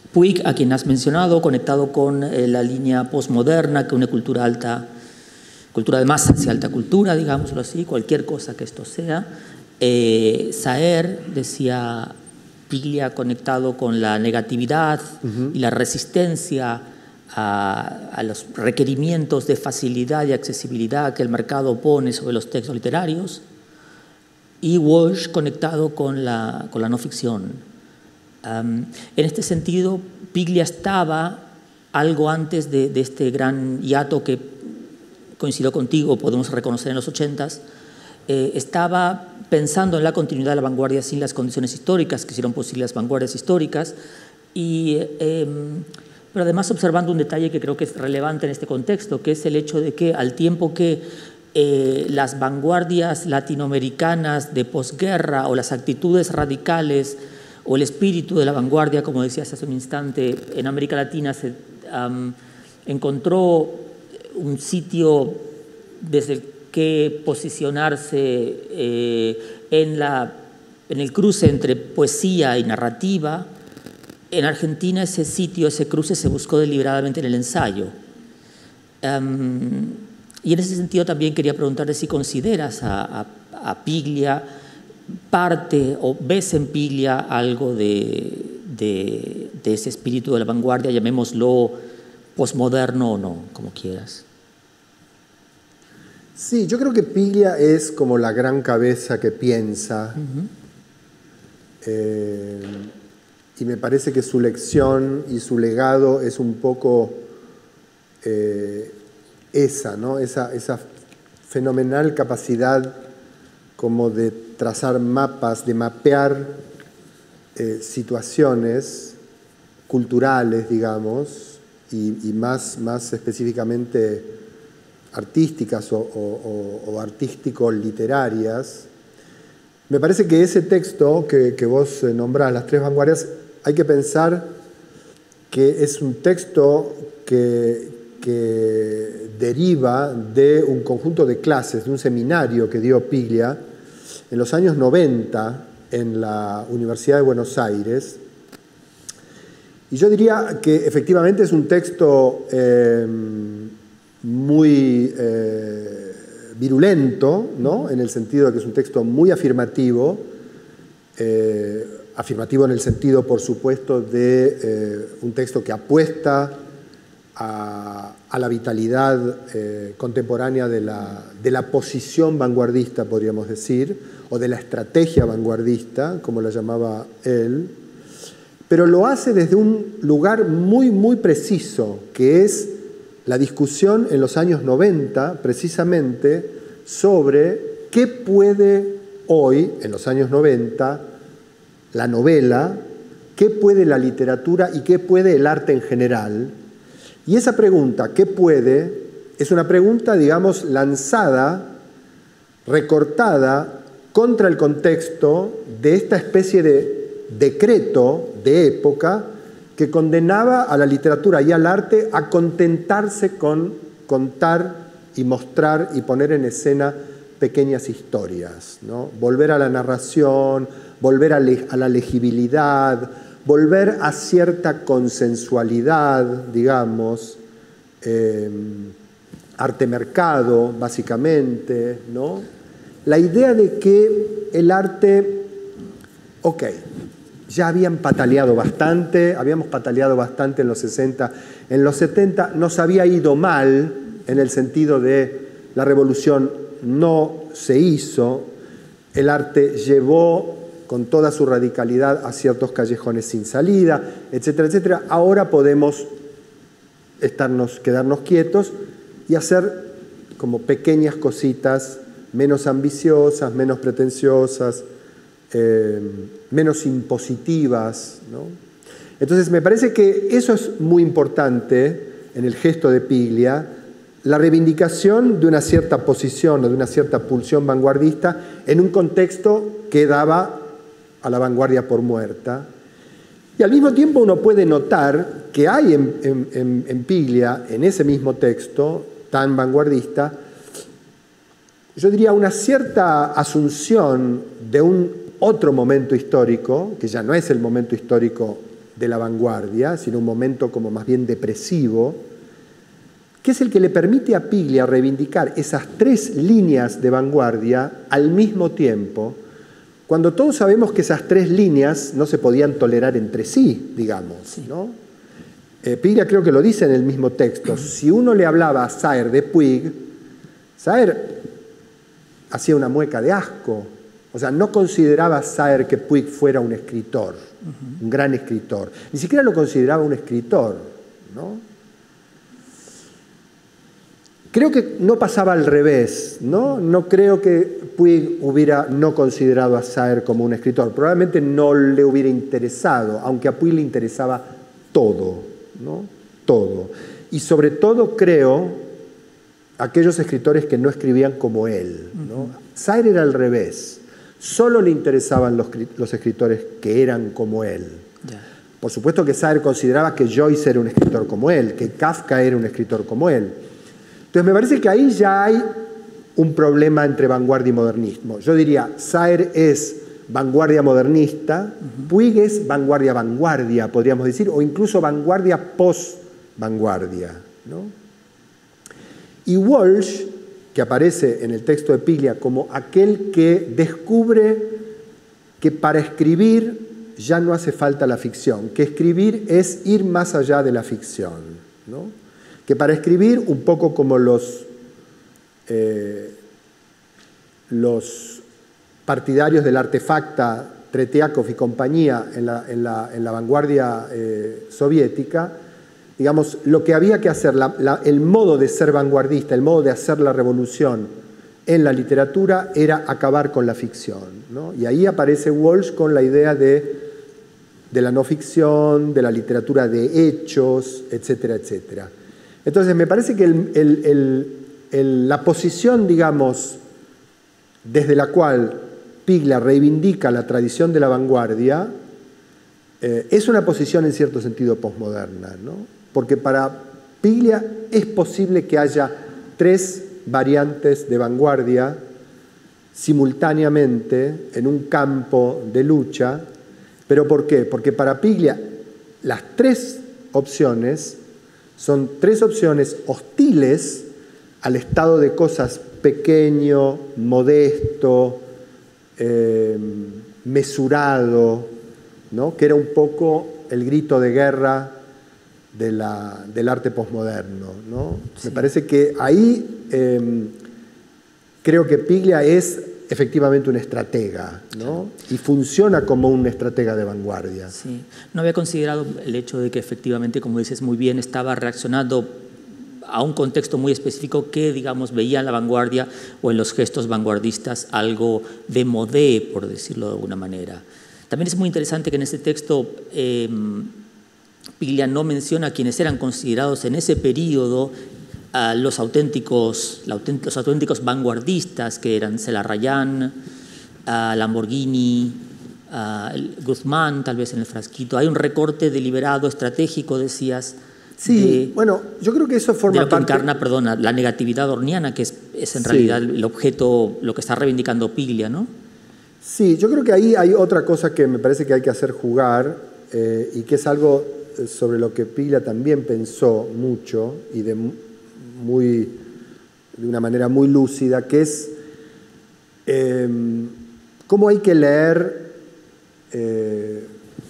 Puig, a quien has mencionado, conectado con eh, la línea postmoderna, que une cultura alta, cultura de masa hacia alta cultura, digámoslo así, cualquier cosa que esto sea. Eh, Saer decía Piglia conectado con la negatividad uh-huh. y la resistencia a, a los requerimientos de facilidad y accesibilidad que el mercado pone sobre los textos literarios, y Walsh conectado con la, con la no ficción. Um, en este sentido, Piglia estaba algo antes de, de este gran hiato que coincidió contigo, podemos reconocer en los ochentas, eh, estaba pensando en la continuidad de la vanguardia sin las condiciones históricas que hicieron posible las vanguardias históricas, y, eh, pero además observando un detalle que creo que es relevante en este contexto, que es el hecho de que al tiempo que eh, las vanguardias latinoamericanas de posguerra o las actitudes radicales o el espíritu de la vanguardia, como decías hace un instante, en América Latina se um, encontró un sitio desde el que posicionarse eh, en, la, en el cruce entre poesía y narrativa. En Argentina ese sitio, ese cruce se buscó deliberadamente en el ensayo. Um, y en ese sentido también quería preguntarte si consideras a, a, a Piglia parte o ves en Piglia algo de, de, de ese espíritu de la vanguardia, llamémoslo posmoderno o no, como quieras. Sí, yo creo que Piglia es como la gran cabeza que piensa, uh-huh. eh, y me parece que su lección y su legado es un poco eh, esa, ¿no? Esa, esa fenomenal capacidad como de trazar mapas, de mapear eh, situaciones culturales, digamos, y, y más, más específicamente artísticas o, o, o artístico-literarias. Me parece que ese texto que, que vos nombrás, Las Tres Vanguardias, hay que pensar que es un texto que, que deriva de un conjunto de clases, de un seminario que dio Piglia en los años noventa en la Universidad de Buenos Aires. Y yo diría que efectivamente es un texto eh, muy eh, virulento, ¿no? En el sentido de que es un texto muy afirmativo, eh, afirmativo en el sentido, por supuesto, de eh, un texto que apuesta a, a la vitalidad eh, contemporánea de la, de la posición vanguardista, podríamos decir, o de la estrategia vanguardista, como la llamaba él, pero lo hace desde un lugar muy, muy preciso, que es la discusión en los años noventa, precisamente, sobre qué puede hoy, en los años noventa, la novela, qué puede la literatura y qué puede el arte en general. Y esa pregunta, ¿qué puede?, es una pregunta, digamos, lanzada, recortada contra el contexto de esta especie de decreto de época que condenaba a la literatura y al arte a contentarse con contar y mostrar y poner en escena pequeñas historias, ¿no? Volver a la narración, volver a, le- a la legibilidad, volver a cierta consensualidad, digamos, eh, arte-mercado, básicamente, ¿no? La idea de que el arte, ok, ya habían pataleado bastante, habíamos pataleado bastante en los sesenta, en los setenta nos había ido mal, en el sentido de la revolución no se hizo, el arte llevó con toda su radicalidad a ciertos callejones sin salida, etcétera, etcétera. Ahora podemos estarnos, quedarnos quietos y hacer como pequeñas cositas menos ambiciosas, menos pretenciosas, eh, menos impositivas, ¿no? Entonces me parece que eso es muy importante en el gesto de Piglia, la reivindicación de una cierta posición o de una cierta pulsión vanguardista en un contexto que daba a la vanguardia por muerta. Y al mismo tiempo uno puede notar que hay en, en, en Piglia, en ese mismo texto tan vanguardista, yo diría una cierta asunción de un otro momento histórico, que ya no es el momento histórico de la vanguardia, sino un momento como más bien depresivo, que es el que le permite a Piglia reivindicar esas tres líneas de vanguardia al mismo tiempo, cuando todos sabemos que esas tres líneas no se podían tolerar entre sí, digamos, sí. ¿no? Eh, Piglia creo que lo dice en el mismo texto. Si uno le hablaba a Saer de Puig, Saer hacía una mueca de asco. O sea, no consideraba Saer que Puig fuera un escritor, uh-huh. un gran escritor. Ni siquiera lo consideraba un escritor, ¿no? Creo que no pasaba al revés, ¿no? No creo que Puig hubiera no considerado a Saer como un escritor. Probablemente no le hubiera interesado, aunque a Puig le interesaba todo, ¿no? Todo. Y sobre todo creo aquellos escritores que no escribían como él, ¿no? Uh-huh. Saer era al revés. Solo le interesaban los, los escritores que eran como él. Yeah. Por supuesto que Saer consideraba que Joyce era un escritor como él, que Kafka era un escritor como él. Entonces me parece que ahí ya hay un problema entre vanguardia y modernismo. Yo diría, Saer es vanguardia modernista, uh-huh. Puig es vanguardia-vanguardia, podríamos decir, o incluso vanguardia post-vanguardia, ¿no? Y Walsh, que aparece en el texto de Piglia como aquel que descubre que para escribir ya no hace falta la ficción, que escribir es ir más allá de la ficción, ¿no? Que para escribir, un poco como los, eh, los partidarios del artefacta, Tretiakov y compañía en la, en la, en la vanguardia eh, soviética, digamos, lo que había que hacer, la, la, el modo de ser vanguardista, el modo de hacer la revolución en la literatura era acabar con la ficción, ¿no? Y ahí aparece Walsh con la idea de, de la no ficción, de la literatura de hechos, etcétera, etcétera. Entonces, me parece que el, el, el, el, la posición, digamos, desde la cual Piglia reivindica la tradición de la vanguardia, eh, es una posición en cierto sentido posmoderna, ¿no? Porque para Piglia es posible que haya tres variantes de vanguardia simultáneamente en un campo de lucha. ¿Pero por qué? Porque para Piglia las tres opciones son tres opciones hostiles al estado de cosas pequeño, modesto, eh, mesurado, ¿no? Que era un poco el grito de guerra de la, del arte posmoderno, ¿no? Sí. Me parece que ahí eh, creo que Piglia es efectivamente un estratega, ¿no? Y funciona como un estratega de vanguardia. Sí. No había considerado el hecho de que efectivamente, como dices muy bien, estaba reaccionando a un contexto muy específico que, digamos, veía en la vanguardia o en los gestos vanguardistas algo de modé, por decirlo de alguna manera. También es muy interesante que en este texto eh, Piglia no menciona a quienes eran considerados en ese periodo a los auténticos, los auténticos vanguardistas, que eran Celarrayán, a Lamborghini, a Guzmán, tal vez en el frasquito. Hay un recorte deliberado, estratégico, decías. Sí, de, bueno, yo creo que eso forma de lo que parte... encarna, perdona, la negatividad orniana, que es, es en sí. realidad el objeto, lo que está reivindicando Piglia, ¿no? Sí, yo creo que ahí hay otra cosa que me parece que hay que hacer jugar eh, y que es algo sobre lo que Piglia también pensó mucho y de, muy, de una manera muy lúcida, que es eh, cómo hay que leer eh,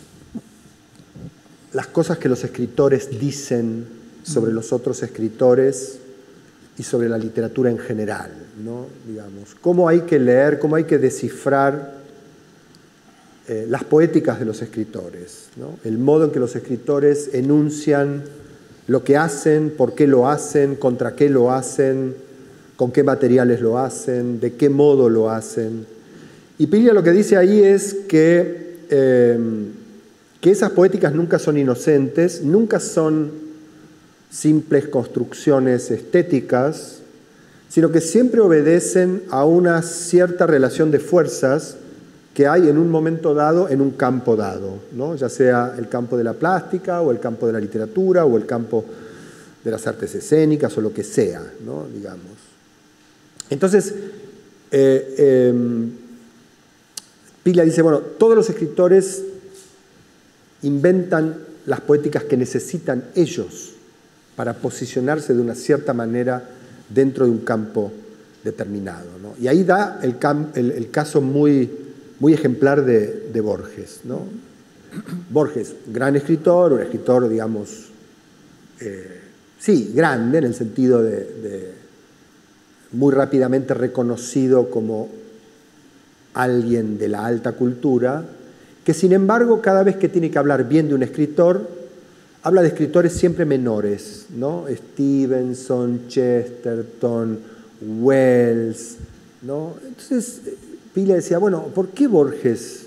las cosas que los escritores dicen sobre los otros escritores y sobre la literatura en general, ¿no? Digamos, cómo hay que leer, cómo hay que descifrar eh, las poéticas de los escritores, ¿no? El modo en que los escritores enuncian lo que hacen, por qué lo hacen, contra qué lo hacen, con qué materiales lo hacen, de qué modo lo hacen. Y Piglia lo que dice ahí es que, eh, que esas poéticas nunca son inocentes, nunca son simples construcciones estéticas, sino que siempre obedecen a una cierta relación de fuerzas que hay en un momento dado, en un campo dado, ¿no? Ya sea el campo de la plástica, o el campo de la literatura, o el campo de las artes escénicas, o lo que sea, ¿no? Digamos. Entonces, eh, eh, Piglia dice, bueno, todos los escritores inventan las poéticas que necesitan ellos para posicionarse de una cierta manera dentro de un campo determinado, ¿no? Y ahí da el, el, el caso muy, muy ejemplar de, de Borges, ¿no? Borges, gran escritor, un escritor, digamos, eh, sí, grande en el sentido de, de muy rápidamente reconocido como alguien de la alta cultura, que sin embargo cada vez que tiene que hablar bien de un escritor, habla de escritores siempre menores, ¿no? Stevenson, Chesterton, Wells, ¿no? Entonces Piglia decía, bueno, ¿por qué Borges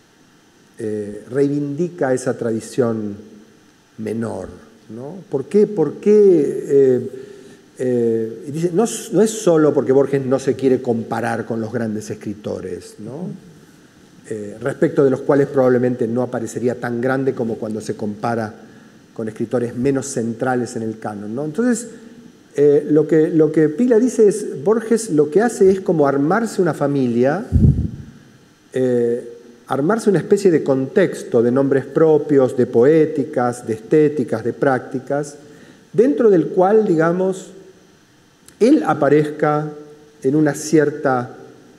eh, reivindica esa tradición menor, ¿no? ¿Por qué? ¿Por qué eh, eh, y dice, no, no es solo porque Borges no se quiere comparar con los grandes escritores, ¿no? Eh, respecto de los cuales probablemente no aparecería tan grande como cuando se compara con escritores menos centrales en el canon, ¿no? Entonces, eh, lo que, lo que Piglia dice es, Borges lo que hace es como armarse una familia, eh, armarse una especie de contexto de nombres propios, de poéticas, de estéticas, de prácticas, dentro del cual, digamos, él aparezca en una cierta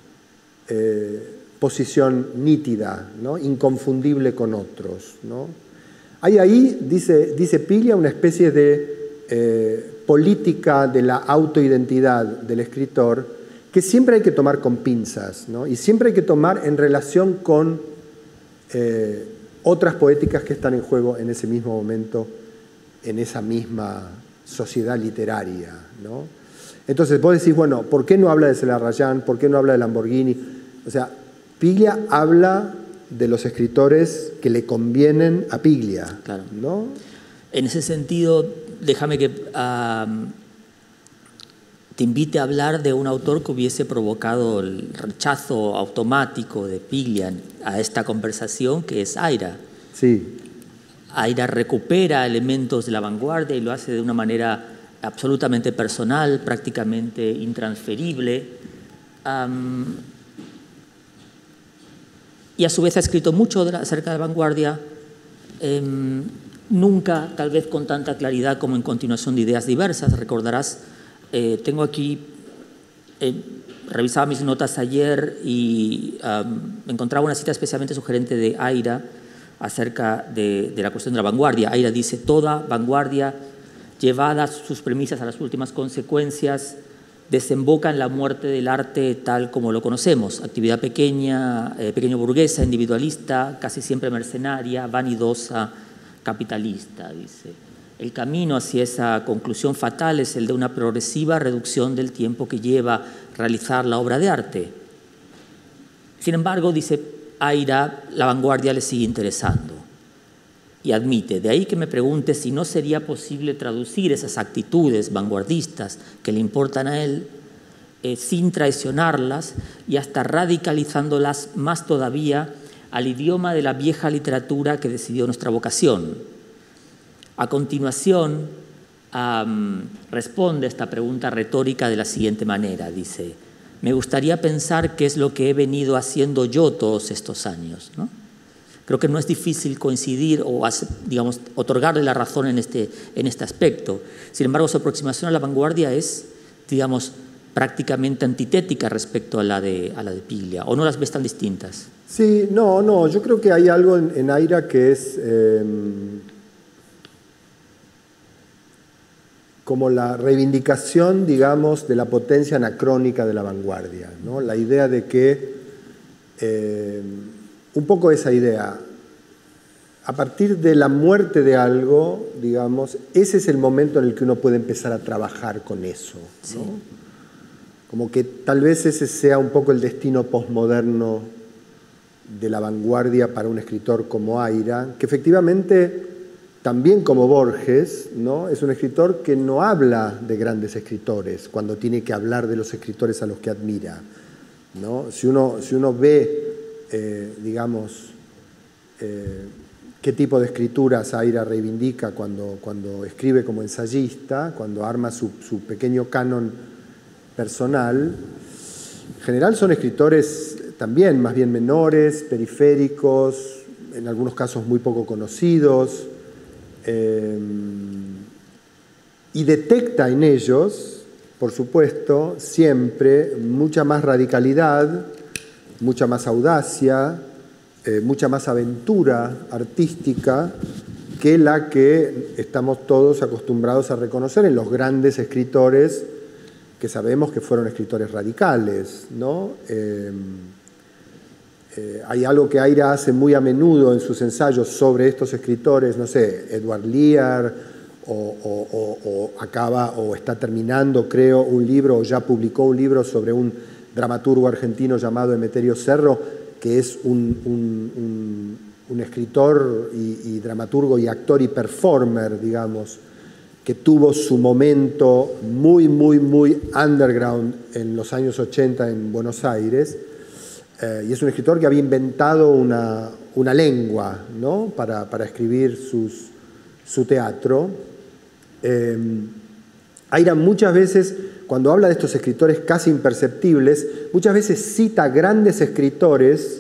eh, posición nítida, ¿no? Inconfundible con otros, ¿no? Hay ahí, dice, dice Piglia, una especie de eh, política de la autoidentidad del escritor que siempre hay que tomar con pinzas, ¿no? Y siempre hay que tomar en relación con eh, otras poéticas que están en juego en ese mismo momento, en esa misma sociedad literaria, ¿no? Entonces vos decís, bueno, ¿por qué no habla de Celarrayán? ¿Por qué no habla de Lamborghini? O sea, Piglia habla de los escritores que le convienen a Piglia, claro, ¿no? En ese sentido, déjame que uh, te invite a hablar de un autor que hubiese provocado el rechazo automático de Piglia a esta conversación, que es Aira. Sí. Aira recupera elementos de la vanguardia y lo hace de una manera absolutamente personal, prácticamente intransferible. Um, y a su vez ha escrito mucho de la, acerca de la vanguardia, eh, nunca tal vez con tanta claridad como en Continuación de ideas diversas. Recordarás, eh, tengo aquí, eh, revisaba mis notas ayer y um, encontraba una cita especialmente sugerente de Aira acerca de, de la cuestión de la vanguardia. Aira dice, toda vanguardia llevada sus premisas a las últimas consecuencias, desemboca en la muerte del arte tal como lo conocemos. Actividad pequeña, eh, pequeño burguesa, individualista, casi siempre mercenaria, vanidosa, capitalista, dice. El camino hacia esa conclusión fatal es el de una progresiva reducción del tiempo que lleva realizar la obra de arte. Sin embargo, dice Aira, la vanguardia le sigue interesando. Y admite, de ahí que me pregunte si no sería posible traducir esas actitudes vanguardistas que le importan a él eh, sin traicionarlas y hasta radicalizándolas más todavía al idioma de la vieja literatura que decidió nuestra vocación. A continuación, um, responde esta pregunta retórica de la siguiente manera, dice, me gustaría pensar qué es lo que he venido haciendo yo todos estos años, ¿no? Creo que no es difícil coincidir o, digamos, otorgarle la razón en este, en este aspecto. Sin embargo, su aproximación a la vanguardia es, digamos, prácticamente antitética respecto a la de, a la de Piglia. ¿O no las ves tan distintas? Sí, no, no. Yo creo que hay algo en, en Aira que es eh, como la reivindicación, digamos, de la potencia anacrónica de la vanguardia, ¿no? La idea de que... Eh, un poco esa idea, a partir de la muerte de algo, digamos, ese es el momento en el que uno puede empezar a trabajar con eso, ¿no? Sí. Como que tal vez ese sea un poco el destino posmoderno de la vanguardia para un escritor como Aira, que efectivamente, también como Borges, ¿no? Es un escritor que no habla de grandes escritores cuando tiene que hablar de los escritores a los que admira, ¿no? Si uno, si uno ve Eh, digamos, eh, qué tipo de escrituras Aira reivindica cuando, cuando escribe como ensayista, cuando arma su, su pequeño canon personal. En general son escritores también más bien menores, periféricos, en algunos casos muy poco conocidos, eh, y detecta en ellos, por supuesto, siempre mucha más radicalidad, mucha más audacia, eh, mucha más aventura artística que la que estamos todos acostumbrados a reconocer en los grandes escritores que sabemos que fueron escritores radicales, ¿no? Eh, eh, hay algo que Aira hace muy a menudo en sus ensayos sobre estos escritores, no sé, Edward Lear, o, o, o, o acaba o está terminando, creo, un libro, o ya publicó un libro sobre un dramaturgo argentino llamado Emeterio Cerro, que es un, un, un, un escritor y, y dramaturgo y actor y performer, digamos, que tuvo su momento muy, muy, muy underground en los años ochenta en Buenos Aires, eh, y es un escritor que había inventado una, una lengua, ¿no? para, para escribir sus, su teatro. Eh, Aira muchas veces, cuando habla de estos escritores casi imperceptibles, muchas veces cita grandes escritores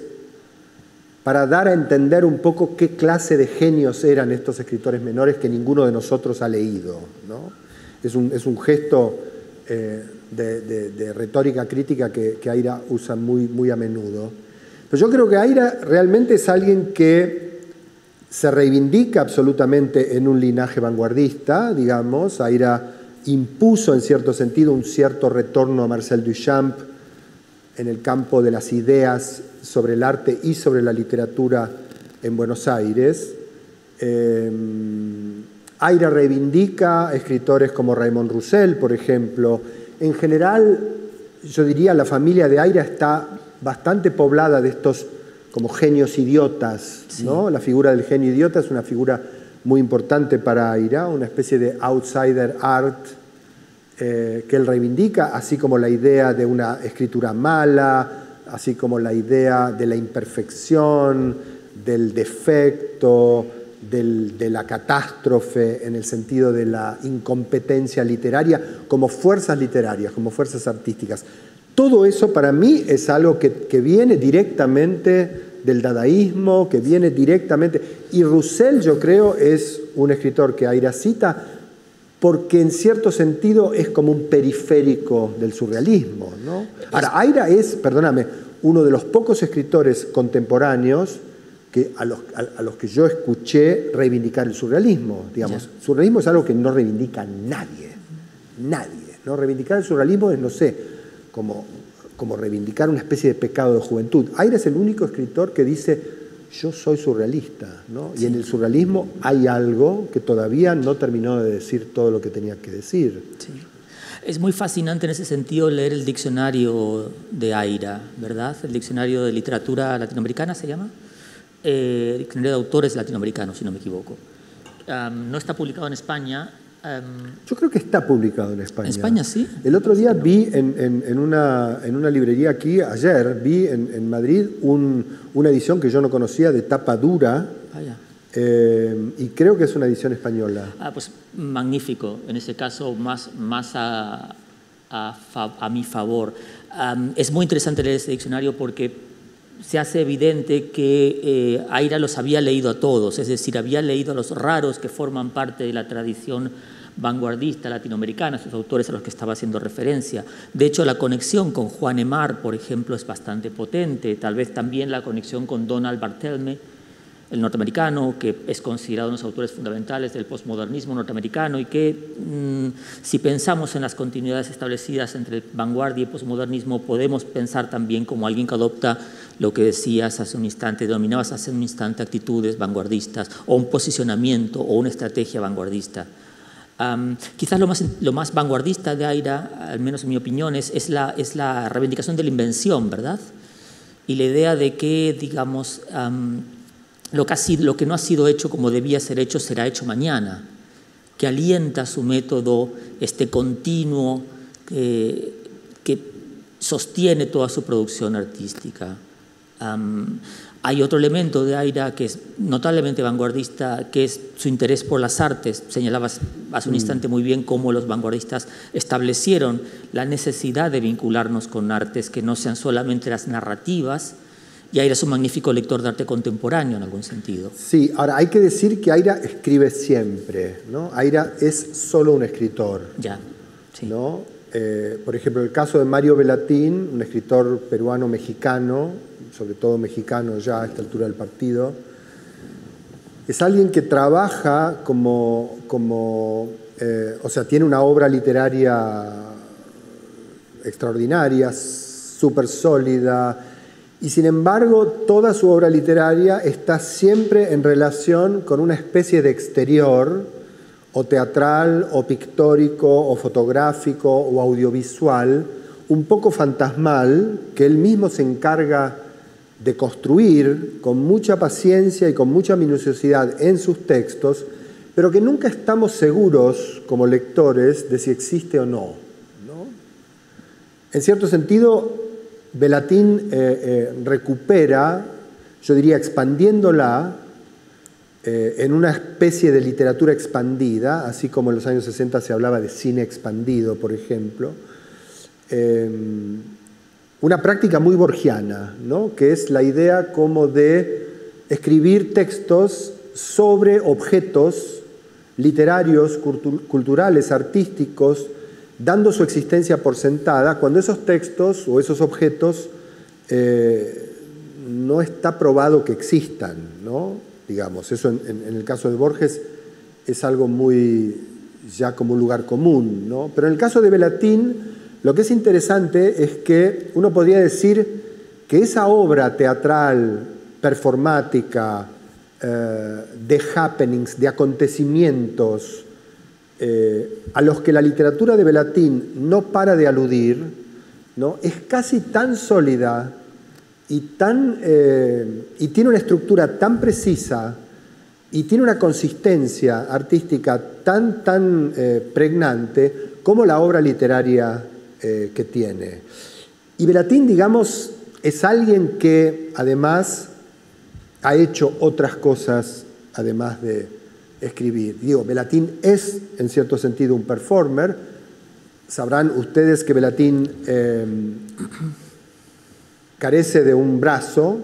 para dar a entender un poco qué clase de genios eran estos escritores menores que ninguno de nosotros ha leído, ¿no? Es un, es un gesto eh, de, de, de retórica crítica que, que Aira usa muy, muy a menudo. Pero yo creo que Aira realmente es alguien que se reivindica absolutamente en un linaje vanguardista, digamos. Aira impuso en cierto sentido un cierto retorno a Marcel Duchamp en el campo de las ideas sobre el arte y sobre la literatura en Buenos Aires. Eh, Aira reivindica escritores como Raymond Roussel, por ejemplo. En general, yo diría, la familia de Aira está bastante poblada de estos como genios idiotas, sí. ¿no? La figura del genio idiota es una figura muy importante para Aira, una especie de outsider art eh, que él reivindica, así como la idea de una escritura mala, así como la idea de la imperfección, del defecto, del, de la catástrofe, en el sentido de la incompetencia literaria, como fuerzas literarias, como fuerzas artísticas. Todo eso para mí es algo que, que viene directamente del dadaísmo, que viene directamente... Y Roussel, yo creo, es un escritor que Aira cita porque en cierto sentido es como un periférico del surrealismo, ¿no? Ahora, Aira es, perdóname, uno de los pocos escritores contemporáneos que a, los, a, a los que yo escuché reivindicar el surrealismo. Digamos, el surrealismo es algo que no reivindica nadie, nadie, ¿no? Reivindicar el surrealismo es, no sé, como, como reivindicar una especie de pecado de juventud. Aira es el único escritor que dice, yo soy surrealista, ¿no? Sí. Y en el surrealismo hay algo que todavía no terminó de decir todo lo que tenía que decir. Sí. Es muy fascinante en ese sentido leer el diccionario de Aira, ¿verdad? El diccionario de literatura latinoamericana se llama. Eh, diccionario de autores latinoamericanos, si no me equivoco. Um, no está publicado en España. Um, Yo creo que está publicado en España. ¿En España sí? El otro día vi en, en, en, una, en una librería aquí, ayer, vi en, en Madrid un, una edición que yo no conocía de tapa dura. Ah, ya. Eh, y creo que es una edición española. Ah, pues magnífico. En ese caso, más, más a, a, a mi favor. Um, es muy interesante leer ese diccionario porque se hace evidente que eh, Aira los había leído a todos, es decir, había leído a los raros que forman parte de la tradición vanguardista latinoamericana, esos autores a los que estaba haciendo referencia. De hecho, la conexión con Juan Emar, por ejemplo, es bastante potente, tal vez también la conexión con Donald Barthelme, el norteamericano, que es considerado uno de los autores fundamentales del posmodernismo norteamericano y que, mmm, si pensamos en las continuidades establecidas entre vanguardia y posmodernismo, podemos pensar también como alguien que adopta lo que decías hace un instante, denominabas hace un instante actitudes vanguardistas o un posicionamiento o una estrategia vanguardista. Um, quizás lo más, lo más vanguardista de Aira, al menos en mi opinión, es, es, la, es la reivindicación de la invención, ¿verdad? Y la idea de que, digamos, um, lo, que ha sido, lo que no ha sido hecho como debía ser hecho será hecho mañana, que alienta su método este continuo que, que sostiene toda su producción artística. Um, hay otro elemento de Aira que es notablemente vanguardista, que es su interés por las artes. Señalabas hace un instante muy bien cómo los vanguardistas establecieron la necesidad de vincularnos con artes que no sean solamente las narrativas y Aira es un magnífico lector de arte contemporáneo en algún sentido. Sí, ahora hay que decir que Aira escribe siempre, ¿no? Aira es solo un escritor. Ya, sí. ¿No? Eh, por ejemplo, el caso de Mario Velatín, un escritor peruano-mexicano, sobre todo mexicano ya a esta altura del partido, es alguien que trabaja como, como eh, o sea, tiene una obra literaria extraordinaria, súper sólida, y sin embargo toda su obra literaria está siempre en relación con una especie de exterior, o teatral, o pictórico, o fotográfico, o audiovisual, un poco fantasmal, que él mismo se encarga de construir con mucha paciencia y con mucha minuciosidad en sus textos, pero que nunca estamos seguros como lectores de si existe o no, ¿no? En cierto sentido, Velatín eh, eh, recupera, yo diría expandiéndola, eh, en una especie de literatura expandida, así como en los años sesenta se hablaba de cine expandido, por ejemplo, eh, una práctica muy borgiana, ¿no? Que es la idea como de escribir textos sobre objetos literarios, culturales, artísticos, dando su existencia por sentada, cuando esos textos o esos objetos eh, no está probado que existan, ¿no? Digamos, eso en, en el caso de Borges es algo muy ya como un lugar común, ¿no? Pero en el caso de Velatín, lo que es interesante es que uno podría decir que esa obra teatral, performática, eh, de happenings, de acontecimientos, eh, a los que la literatura de Velatín no para de aludir, ¿no? Es casi tan sólida y, tan, eh, y tiene una estructura tan precisa y tiene una consistencia artística tan, tan eh, pregnante como la obra literaria eh, que tiene. Y Velatín, digamos, es alguien que además ha hecho otras cosas además de escribir. Digo, Velatín es, en cierto sentido, un performer. Sabrán ustedes que Velatín eh, carece de un brazo.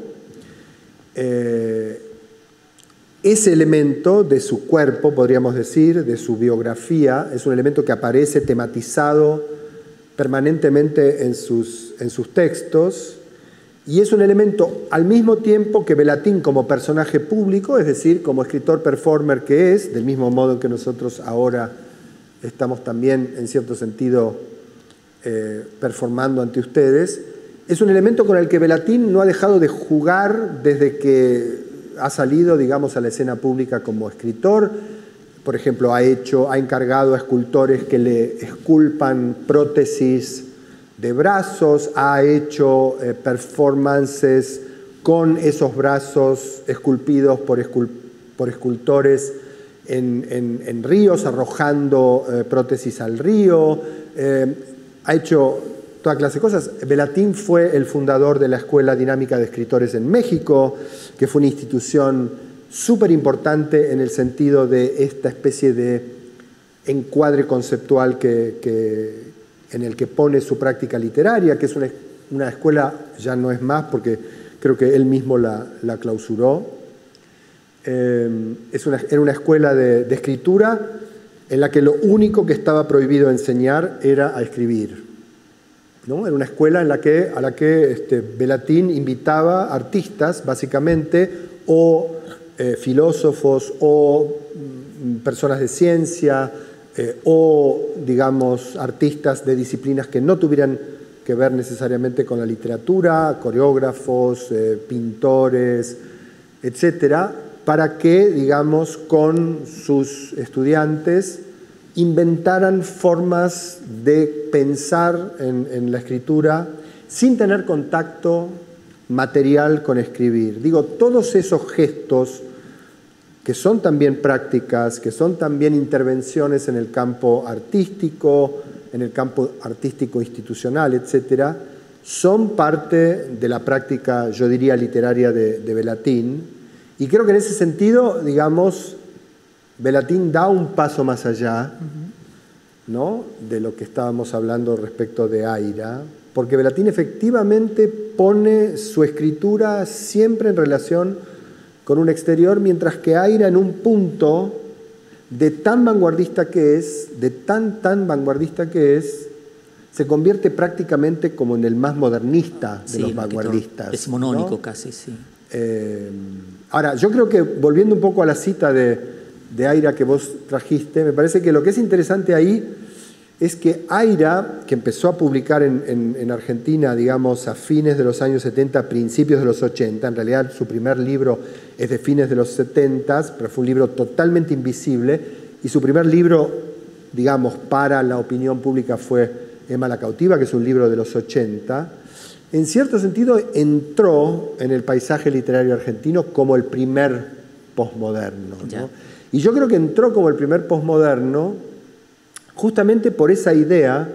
Eh, ese elemento de su cuerpo, podríamos decir, de su biografía, es un elemento que aparece tematizado permanentemente en sus, en sus textos, y es un elemento al mismo tiempo que Velatín como personaje público, es decir, como escritor performer que es, del mismo modo que nosotros ahora estamos también, en cierto sentido, eh, performando ante ustedes, es un elemento con el que Velatín no ha dejado de jugar desde que ha salido, digamos, a la escena pública como escritor. Por ejemplo, ha hecho, ha encargado a escultores que le esculpan prótesis de brazos, ha hecho eh, performances con esos brazos esculpidos por, escul por escultores en, en, en ríos, arrojando eh, prótesis al río, eh, ha hecho toda clase de cosas. Velatín fue el fundador de la Escuela Dinámica de Escritores en México, que fue una institución súper importante en el sentido de esta especie de encuadre conceptual que, que, en el que pone su práctica literaria, que es una, una escuela, ya no es más porque creo que él mismo la, la clausuró. Eh, es una, era una escuela de, de escritura en la que lo único que estaba prohibido enseñar era a escribir, ¿no? Era una escuela en la que, a la que este, Velatín invitaba artistas, básicamente, o eh, filósofos, o mm, personas de ciencia, eh, o, digamos, artistas de disciplinas que no tuvieran que ver necesariamente con la literatura, coreógrafos, eh, pintores, etcétera, para que, digamos, con sus estudiantes inventaran formas de pensar en, en la escritura sin tener contacto material con escribir. Digo, todos esos gestos que son también prácticas, que son también intervenciones en el campo artístico, en el campo artístico institucional, etcétera, son parte de la práctica, yo diría, literaria de, de Velatín. Y creo que en ese sentido, digamos, Velatín da un paso más allá, ¿no?, de lo que estábamos hablando respecto de Aira, porque Velatín efectivamente pone su escritura siempre en relación con un exterior, mientras que Aira, en un punto de tan vanguardista que es, de tan, tan vanguardista que es, se convierte prácticamente como en el más modernista de sí, los vanguardistas. Decimonónico, ¿no? casi, sí. Eh, ahora, yo creo que, volviendo un poco a la cita de, de Aira que vos trajiste, me parece que lo que es interesante ahí es que Aira, que empezó a publicar en, en, en Argentina, digamos, a fines de los años setenta, principios de los ochenta, en realidad su primer libro es de fines de los setenta, pero fue un libro totalmente invisible, y su primer libro, digamos, para la opinión pública fue Emma la cautiva, que es un libro de los ochenta, en cierto sentido entró en el paisaje literario argentino como el primer posmoderno, ¿no? Y yo creo que entró como el primer posmoderno justamente por esa idea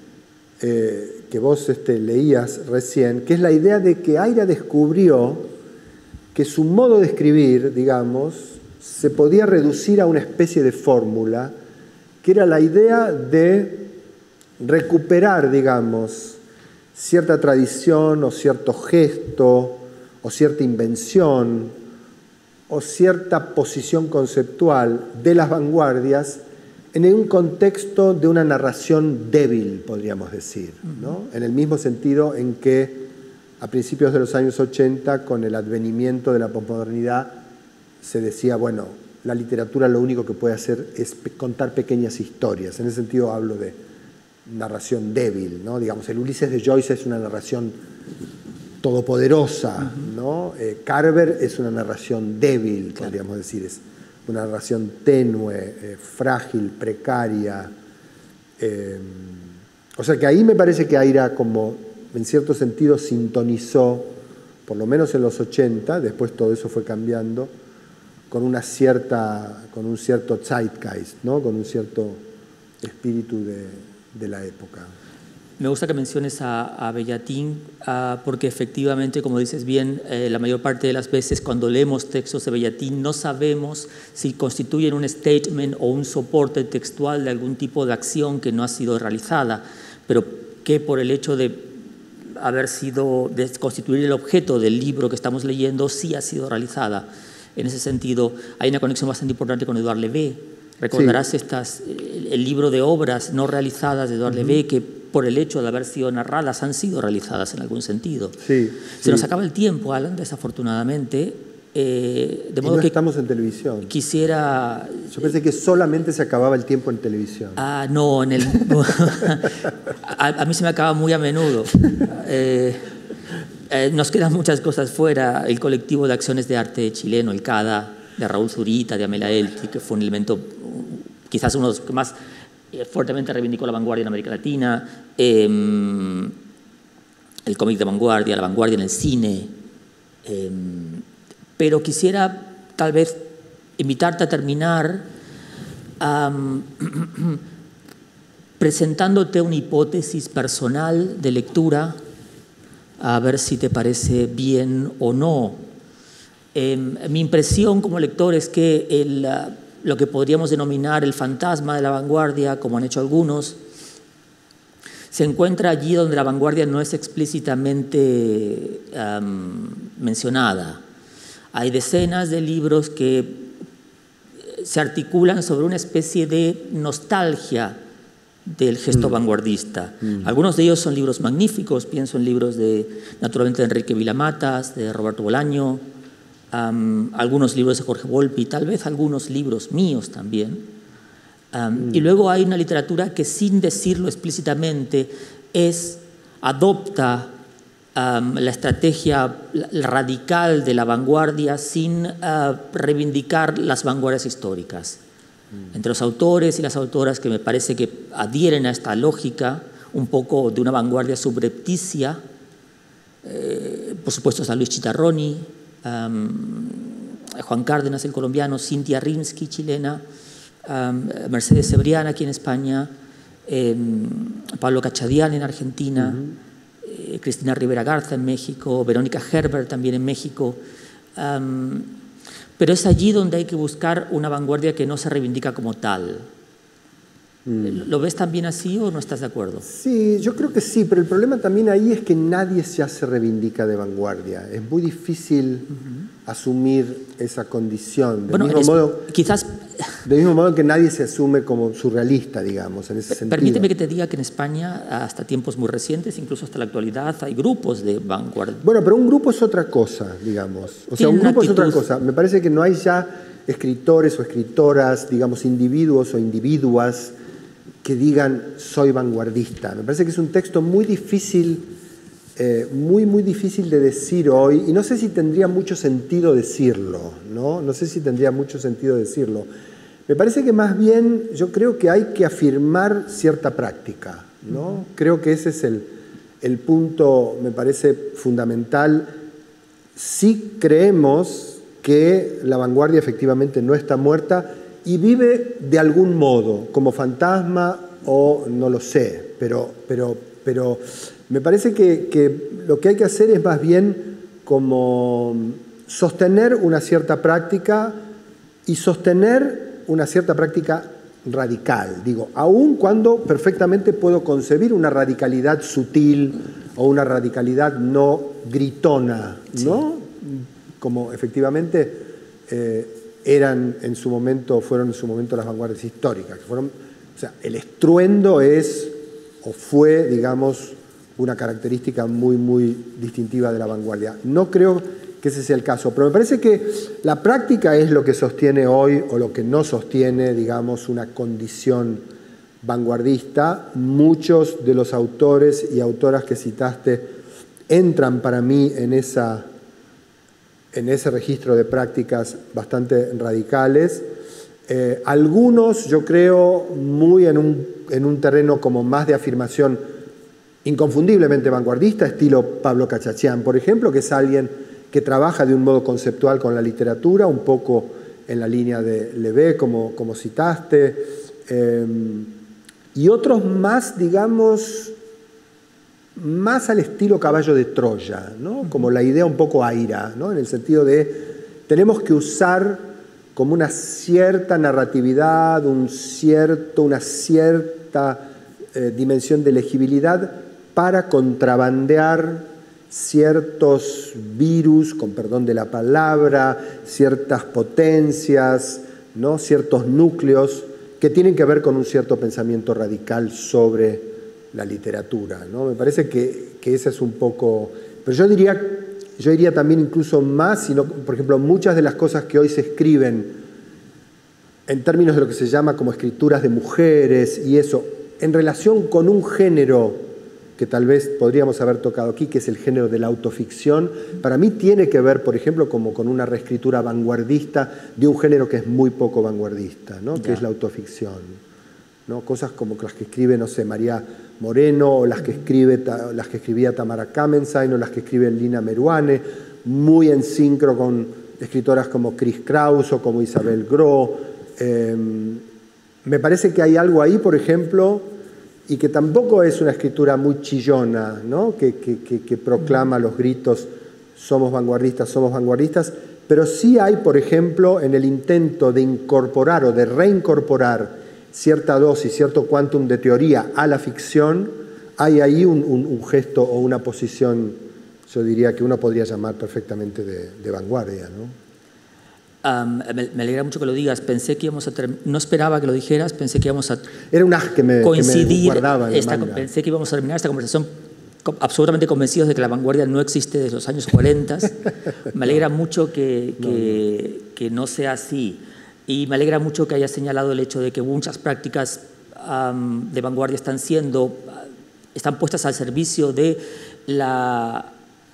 eh, que vos este, leías recién, que es la idea de que Aira descubrió que su modo de escribir, digamos, se podía reducir a una especie de fórmula, que era la idea de recuperar, digamos, cierta tradición o cierto gesto o cierta invención o cierta posición conceptual de las vanguardias en un contexto de una narración débil, podríamos decir, ¿no? En el mismo sentido en que a principios de los años ochenta, con el advenimiento de la posmodernidad, se decía, bueno, la literatura lo único que puede hacer es contar pequeñas historias. En ese sentido hablo de narración débil, ¿no? Digamos, el Ulises de Joyce es una narración todopoderosa, ¿no? Eh, Carver es una narración débil, podríamos claro. decir, es una narración tenue, eh, frágil, precaria. Eh, o sea que ahí me parece que Aira, como en cierto sentido, sintonizó, por lo menos en los ochenta, después todo eso fue cambiando, con una cierta, con un cierto zeitgeist, ¿no? Con un cierto espíritu de, de la época. Me gusta que menciones a, a Bellatín, uh, porque efectivamente, como dices bien, eh, la mayor parte de las veces cuando leemos textos de Bellatín no sabemos si constituyen un statement o un soporte textual de algún tipo de acción que no ha sido realizada, pero que por el hecho de haber sido, de constituir el objeto del libro que estamos leyendo, sí ha sido realizada. En ese sentido, hay una conexión bastante importante con Edouard Levé. Recordarás sí. estas, el, el libro de obras no realizadas de Edouard uh-huh. Levé, que por el hecho de haber sido narradas han sido realizadas en algún sentido. Sí, Se sí. nos acaba el tiempo, Alan, desafortunadamente. Eh, de modo y no que estamos en televisión. Quisiera... Yo pensé que solamente se acababa el tiempo en televisión. Ah, no, en el... a, a mí se me acaba muy a menudo. Eh, eh, nos quedan muchas cosas fuera. El colectivo de acciones de arte chileno, el CADA, de Raúl Zurita, de Amela Elti, que fue un elemento, quizás uno de los que más eh, fuertemente reivindicó la vanguardia en América Latina, eh, el cómic de vanguardia, la vanguardia en el cine. Eh, pero quisiera tal vez invitarte a terminar um, presentándote una hipótesis personal de lectura, a ver si te parece bien o no. Eh, mi impresión como lector es que el, uh, lo que podríamos denominar el fantasma de la vanguardia, como han hecho algunos, se encuentra allí donde la vanguardia no es explícitamente um, mencionada. Hay decenas de libros que se articulan sobre una especie de nostalgia del gesto mm. vanguardista. Mm. Algunos de ellos son libros magníficos, pienso en libros de, naturalmente, de Enrique Vilamatas, de Roberto Bolaño, um, algunos libros de Jorge Volpi, tal vez algunos libros míos también. Um, mm. Y luego hay una literatura que, sin decirlo explícitamente, es, adopta um, la estrategia radical de la vanguardia sin uh, reivindicar las vanguardias históricas. Entre los autores y las autoras que me parece que adhieren a esta lógica un poco de una vanguardia subrepticia, eh, por supuesto está Luis Chitarroni, um, Juan Cárdenas, el colombiano, Cintia Rimsky, chilena, um, Mercedes Cebrián aquí en España, eh, Pablo Cachadian en Argentina, uh-huh. eh, Cristina Rivera Garza en México, Verónica Herbert también en México. Um, Pero es allí donde hay que buscar una vanguardia que no se reivindica como tal. Mm. ¿Lo ves también así o no estás de acuerdo? Sí, yo creo que sí, pero el problema también ahí es que nadie ya se reivindica de vanguardia. Es muy difícil uh-huh. asumir esa condición. Del bueno, mismo es, modo, quizás... Del mismo modo que nadie se asume como surrealista, digamos, en ese sentido. Permíteme que te diga que en España, hasta tiempos muy recientes, incluso hasta la actualidad, hay grupos de vanguardia. Bueno, pero un grupo es otra cosa, digamos. O sea, un grupo es otra cosa. Me parece que no hay ya escritores o escritoras, digamos, individuos o individuas que digan soy vanguardista. Me parece que es un texto muy difícil, eh, muy, muy difícil de decir hoy, y no sé si tendría mucho sentido decirlo, ¿no? No sé si tendría mucho sentido decirlo. Me parece que más bien yo creo que hay que afirmar cierta práctica, ¿no? Uh-huh. Creo que ese es el, el punto, me parece fundamental. Sí creemos que la vanguardia efectivamente no está muerta y vive de algún modo, como fantasma o no lo sé, pero, pero, pero me parece que, que lo que hay que hacer es más bien como sostener una cierta práctica y sostener una cierta práctica radical, digo, aun cuando perfectamente puedo concebir una radicalidad sutil o una radicalidad no gritona, ¿no? Sí. Como efectivamente eh, eran en su momento, fueron en su momento las vanguardias históricas, que fueron, o sea, el estruendo es o fue, digamos, una característica muy, muy distintiva de la vanguardia. No creo que ese sea el caso, pero me parece que la práctica es lo que sostiene hoy o lo que no sostiene, digamos, una condición vanguardista. Muchos de los autores y autoras que citaste entran para mí en, esa, en ese registro de prácticas bastante radicales. Eh, algunos, yo creo, muy en un, en un terreno como más de afirmación inconfundiblemente vanguardista, estilo Pablo Cachachian, por ejemplo, que es alguien que trabaja de un modo conceptual con la literatura, un poco en la línea de Levé, como, como citaste, eh, y otros más, digamos, más al estilo caballo de Troya, ¿no? Como la idea un poco aira, ¿no? En el sentido de tenemos que usar como una cierta narratividad, un cierto, una cierta eh, dimensión de legibilidad para contrabandear ciertos virus, con perdón de la palabra, ciertas potencias, ¿no? Ciertos núcleos que tienen que ver con un cierto pensamiento radical sobre la literatura, ¿no? Me parece que, que ese es un poco... Pero yo diría, yo diría también incluso más, sino, por ejemplo, muchas de las cosas que hoy se escriben en términos de lo que se llama como escrituras de mujeres y eso, en relación con un género que tal vez podríamos haber tocado aquí, que es el género de la autoficción, para mí tiene que ver, por ejemplo, como con una reescritura vanguardista de un género que es muy poco vanguardista, ¿no? Que es la autoficción, ¿no? Cosas como las que escribe, no sé, María Moreno, o las que, escribe, las que escribía Tamara Kamenstein, o las que escribe Lina Meruane, muy en sincro con escritoras como Chris Kraus o como Isabel Gros. Eh, me parece que hay algo ahí, por ejemplo, y que tampoco es una escritura muy chillona, ¿no? que, que, que, que proclama los gritos somos vanguardistas, somos vanguardistas, pero sí hay, por ejemplo, en el intento de incorporar o de reincorporar cierta dosis, cierto quantum de teoría a la ficción, hay ahí un, un, un gesto o una posición, yo diría que uno podría llamar perfectamente de, de vanguardia, ¿no? Um, me, me alegra mucho que lo digas. Pensé que íbamos a no esperaba que lo dijeras, pensé que íbamos a Era un as que me, coincidir. Que me guardaba en la esta, pensé que íbamos a terminar esta conversación absolutamente convencidos de que la vanguardia no existe desde los años cuarenta. Me alegra mucho que, que, no, no. que no sea así. Y me alegra mucho que hayas señalado el hecho de que muchas prácticas um, de vanguardia están siendo, están puestas al servicio de la,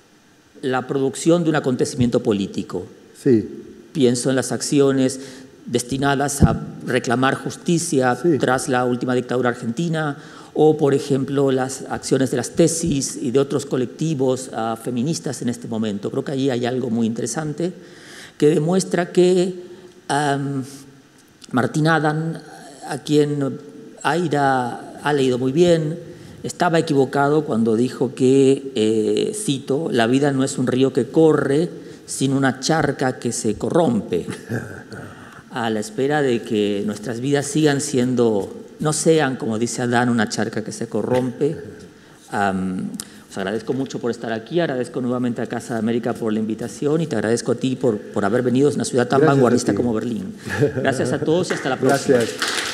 la producción de un acontecimiento político. Sí. Pienso en las acciones destinadas a reclamar justicia sí. tras la última dictadura argentina, o, por ejemplo, las acciones de las tesis y de otros colectivos uh, feministas en este momento. Creo que allí hay algo muy interesante que demuestra que um, Martín Adam, a quien Aira ha leído muy bien, estaba equivocado cuando dijo que, eh, cito, la vida no es un río que corre, sin una charca que se corrompe, a la espera de que nuestras vidas sigan siendo no sean, como dice Adán, una charca que se corrompe. Um, os agradezco mucho por estar aquí, agradezco nuevamente a Casa de América por la invitación y te agradezco a ti por, por haber venido a una ciudad tan Gracias vanguardista como Berlín. Gracias a todos y hasta la próxima. Gracias.